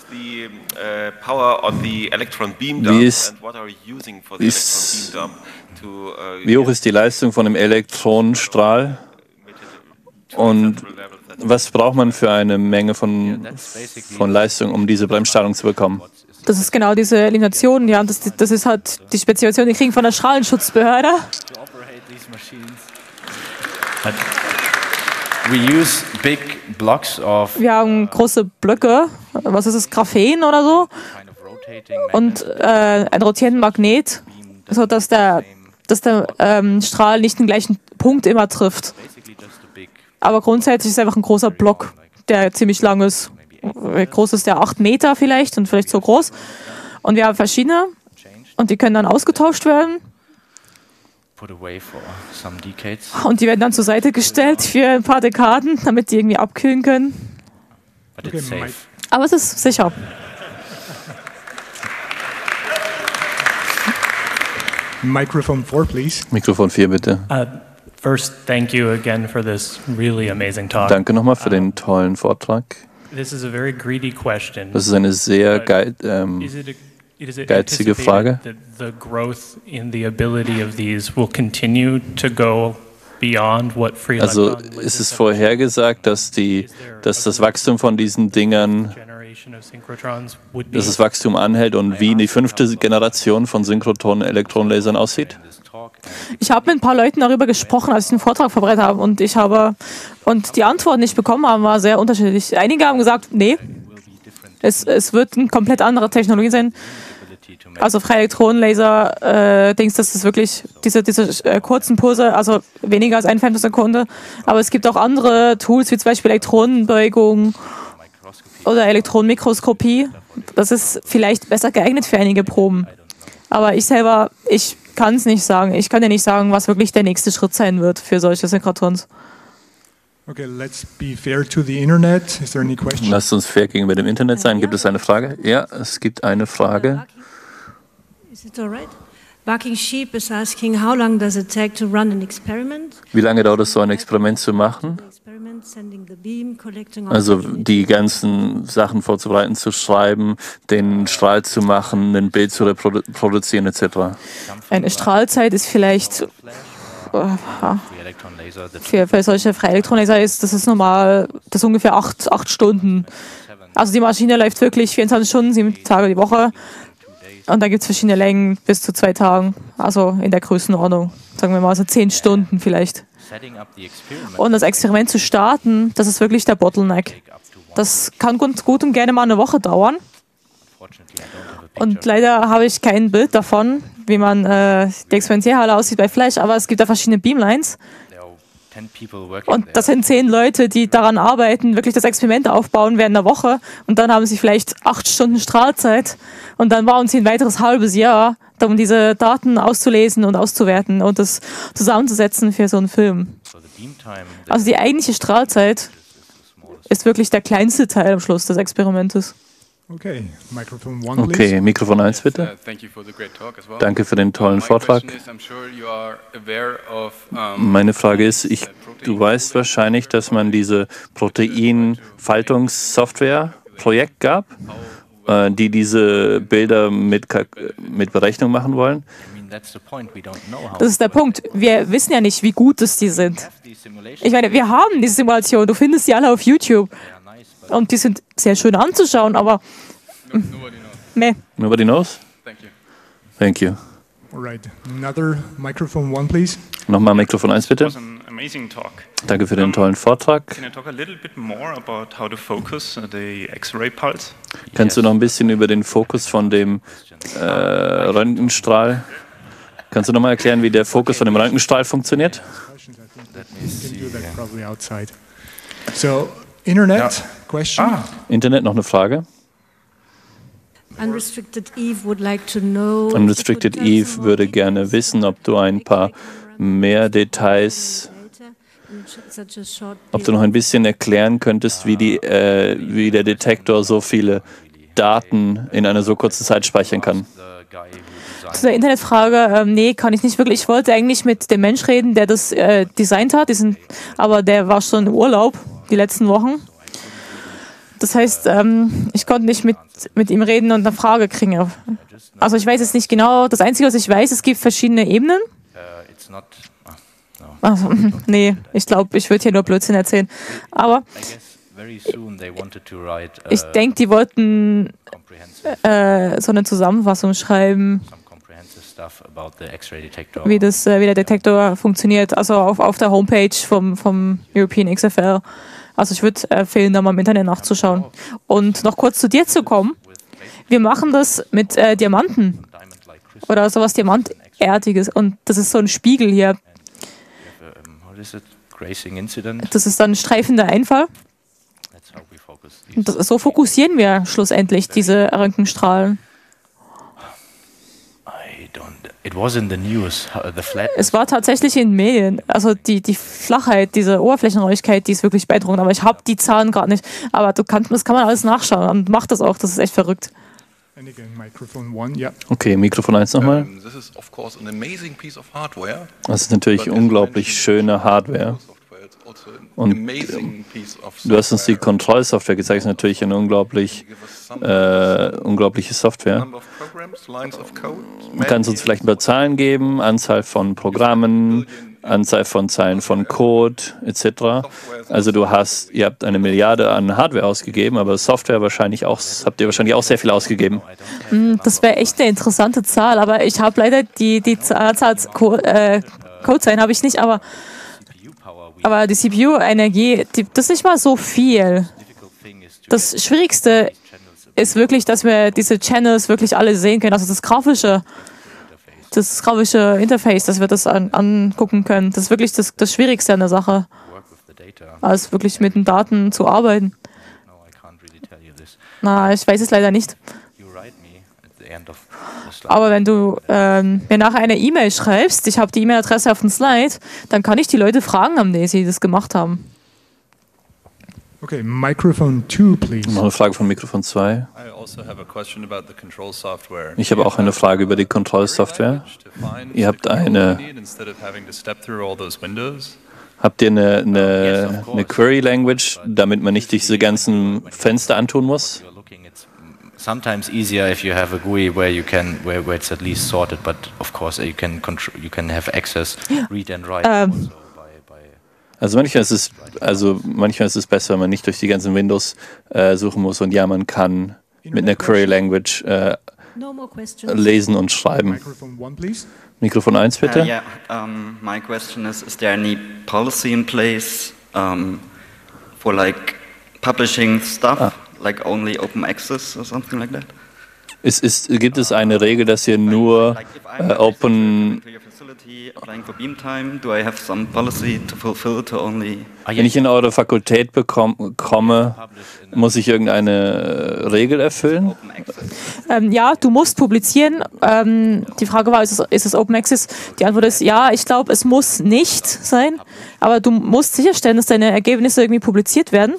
Wie ist, ist, wie hoch ist die Leistung von einem Elektronenstrahl und was braucht man für eine Menge von, von Leistung, um diese Bremsstrahlung zu bekommen? Das ist genau diese Elimination, ja, das, das ist halt die Spezifikation, die kriegen von der Strahlenschutzbehörde. We use big blocks of Wir haben große Blöcke, was ist das, Graphen oder so, und äh, einen rotierenden Magnet, sodass der, dass der ähm, Strahl nicht den gleichen Punkt immer trifft. Aber grundsätzlich ist es einfach ein großer Block, der ziemlich lang ist. Wie groß ist der? acht Meter vielleicht und vielleicht so groß. Und wir haben verschiedene und die können dann ausgetauscht werden. Und die werden dann zur Seite gestellt für ein paar Dekaden, damit die irgendwie abkühlen können. Aber es ist sicher. Microphone four, please. Mikrofon vier, bitte. Uh, first, thank you again for this really amazing talk. Danke nochmal für den tollen Vortrag. This is a very greedy question. Das ist eine sehr geil, ähm, geizige Frage. The growth in the ability of these will continue to go beyond what free Also electron ist es vorhergesagt, dass, die, dass das Wachstum von diesen Dingern, dass das Wachstum anhält und wie die fünfte Generation von Synchroton-Elektronenlasern aussieht? Ich habe mit ein paar Leuten darüber gesprochen, als ich einen Vortrag vorbereitet habe, und ich habe und die Antworten, die ich bekommen habe, waren sehr unterschiedlich. Einige haben gesagt, nee, es, es wird eine komplett andere Technologie sein. Also Freie-Elektronenlaser, äh, Dings, das ist wirklich diese, diese äh, kurzen Pulse, also weniger als ein Femtosekunde. Aber es gibt auch andere Tools, wie zum Beispiel Elektronenbeugung oder Elektronenmikroskopie. Das ist vielleicht besser geeignet für einige Proben. Aber ich selber, ich kann es nicht sagen. Ich kann dir nicht sagen, was wirklich der nächste Schritt sein wird für solche Synchrotrons. Okay, let's be fair to the Internet. Is there any question? Lasst uns fair gegenüber dem Internet sein. Gibt es eine Frage? Ja, es gibt eine Frage. Is it all right? Barking Sheep is asking, how long does it take to run an experiment? Wie lange dauert es, so ein Experiment zu machen? Also die ganzen Sachen vorzubereiten, zu schreiben, den Strahl zu machen, ein Bild zu reproduzieren et cetera. Eine Strahlzeit ist vielleicht für, für solche Freie-Elektronenlaser ist das ist normal, das ist ungefähr acht, acht Stunden. Also die Maschine läuft wirklich vierundzwanzig Stunden, sieben Tage die Woche. Und da gibt es verschiedene Längen bis zu zwei Tagen, also in der Größenordnung, sagen wir mal, also zehn Stunden vielleicht. Und das Experiment zu starten, das ist wirklich der Bottleneck. Das kann gut, gut und gerne mal eine Woche dauern. Und leider habe ich kein Bild davon, wie man äh, die Experimentierhalle aussieht bei Flash, aber es gibt da verschiedene Beamlines. Und das sind zehn Leute, die daran arbeiten, wirklich das Experiment aufbauen während einer Woche. Und dann haben sie vielleicht acht Stunden Strahlzeit. Und dann brauchen sie ein weiteres halbes Jahr, um diese Daten auszulesen und auszuwerten und das zusammenzusetzen für so einen Film. Also die eigentliche Strahlzeit ist wirklich der kleinste Teil am Schluss des Experimentes. Okay, Mikrofon one, please. Okay, Mikrofon eins bitte. Danke für den tollen Vortrag. Meine Frage ist, ich, du weißt wahrscheinlich, dass man diese Proteinfaltungssoftware-Projekt gab, äh, die diese Bilder mit, mit Berechnung machen wollen. Das ist der Punkt. Wir wissen ja nicht, wie gut es die sind. Ich meine, wir haben diese Simulation, du findest sie alle auf YouTube. Und die sind sehr schön anzuschauen, aber meh. Nobody knows? Thank you. Thank you. All right. Another microphone one, please. Nochmal Mikrofon eins bitte. Amazing talk. Danke für den tollen Vortrag. Can you talk a little bit more about how to focus the X-ray pulse? Kannst du noch ein bisschen über den Fokus von dem äh, Röntgenstrahl? Kannst du noch mal erklären, wie der Fokus von dem Röntgenstrahl funktioniert? So Internet Ja. question. Ah, Internet, noch eine Frage? Unrestricted Eve would like to know. Unrestricted Eve würde gerne wissen, ob du ein paar mehr Details, ob du noch ein bisschen erklären könntest, wie, die, äh, wie der Detektor so viele Daten in einer so kurzen Zeit speichern kann. Zu der Internetfrage, ähm, nee, kann ich nicht wirklich. Ich wollte eigentlich mit dem Mensch reden, der das äh, designt hat, diesen, aber der war schon im Urlaub die letzten Wochen. Das heißt, ähm, ich konnte nicht mit, mit ihm reden und eine Frage kriegen. Also ich weiß jetzt nicht genau. Das Einzige, was ich weiß, es gibt verschiedene Ebenen. Also, nee, ich glaube, ich würde hier nur Blödsinn erzählen. Aber ich denke, die wollten äh, so eine Zusammenfassung schreiben, wie, das, äh, wie der Detektor funktioniert. Also auf, auf der Homepage vom, vom European X F L. Also ich würde empfehlen, da mal im Internet nachzuschauen. Und noch kurz zu dir zu kommen. Wir machen das mit äh, Diamanten oder sowas Diamantartiges. Und das ist so ein Spiegel hier. Das ist dann ein streifender Einfall. Und das, so fokussieren wir schlussendlich diese Röntgenstrahlen. Es war tatsächlich in Medien, also die, die Flachheit, diese Oberflächenräumigkeit, die ist wirklich beeindruckend, aber ich habe die Zahlen gerade nicht. Aber du kannst, das kann man alles nachschauen und mach das auch, das ist echt verrückt. Okay, Mikrofon eins nochmal. Das ist natürlich unglaublich schöne Hardware. Und ähm, du hast uns die Kontrollsoftware gezeigt, das ist natürlich eine unglaublich, äh, unglaubliche Software. Du kannst uns vielleicht ein paar Zahlen geben, Anzahl von Programmen, Anzahl von Zeilen von Code et cetera. Also du hast, ihr habt eine Milliarde an Hardware ausgegeben, aber Software wahrscheinlich auch, habt ihr wahrscheinlich auch sehr viel ausgegeben. Das wäre echt eine interessante Zahl, aber ich habe leider die, die Anzahl äh, Codezeilen habe ich nicht, aber Aber die C P U-Energie, das ist nicht mal so viel. Das Schwierigste ist wirklich, dass wir diese Channels wirklich alle sehen können. Also das grafische, das grafische Interface, dass wir das an, angucken können. Das ist wirklich das, das Schwierigste an der Sache, als wirklich mit den Daten zu arbeiten. Na, ich weiß es leider nicht. Aber wenn du ähm, mir nachher eine E-Mail schreibst, ich habe die E-Mail-Adresse auf dem Slide, dann kann ich die Leute fragen, am die sie das gemacht haben. Okay, Microphone two, please. Noch eine Frage von Mikrofon zwei. Ich habe auch eine Frage über die Kontrollsoftware. Ihr habt eine... Habt ihr eine, eine, eine Query-Language, damit man nicht diese ganzen Fenster antun muss? Sometimes easier if you have a G U I where you can where, where it's at least sorted, but of course you can control, you can have access, read and write. Ähm. Also, by, by also manchmal ist es also manchmal ist es besser, wenn man nicht durch die ganzen Windows äh, suchen muss und ja, man kann mit einer Query Language äh, lesen und schreiben. Mikrofon eins bitte. Uh, yeah, um, my question is: Is there any policy in place um, for like publishing stuff? Ah. Like only open access or something like that? Ist, ist, gibt es eine Regel, dass ihr nur äh, open... Wenn ich in eure Fakultät bekomme, komme, muss ich irgendeine Regel erfüllen? Ähm, ja, du musst publizieren. Ähm, die Frage war, ist es, ist es Open Access? Die Antwort ist ja, ich glaube, es muss nicht sein, aber du musst sicherstellen, dass deine Ergebnisse irgendwie publiziert werden.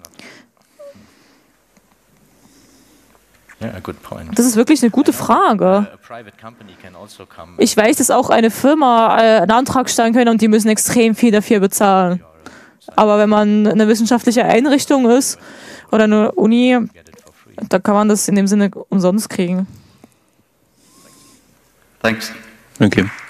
Yeah, good point. Das ist wirklich eine gute Frage. Ich weiß, dass auch eine Firma äh, einen Antrag stellen kann und die müssen extrem viel dafür bezahlen. Aber wenn man eine wissenschaftliche Einrichtung ist oder eine Uni, da kann man das in dem Sinne umsonst kriegen. Thanks. Okay.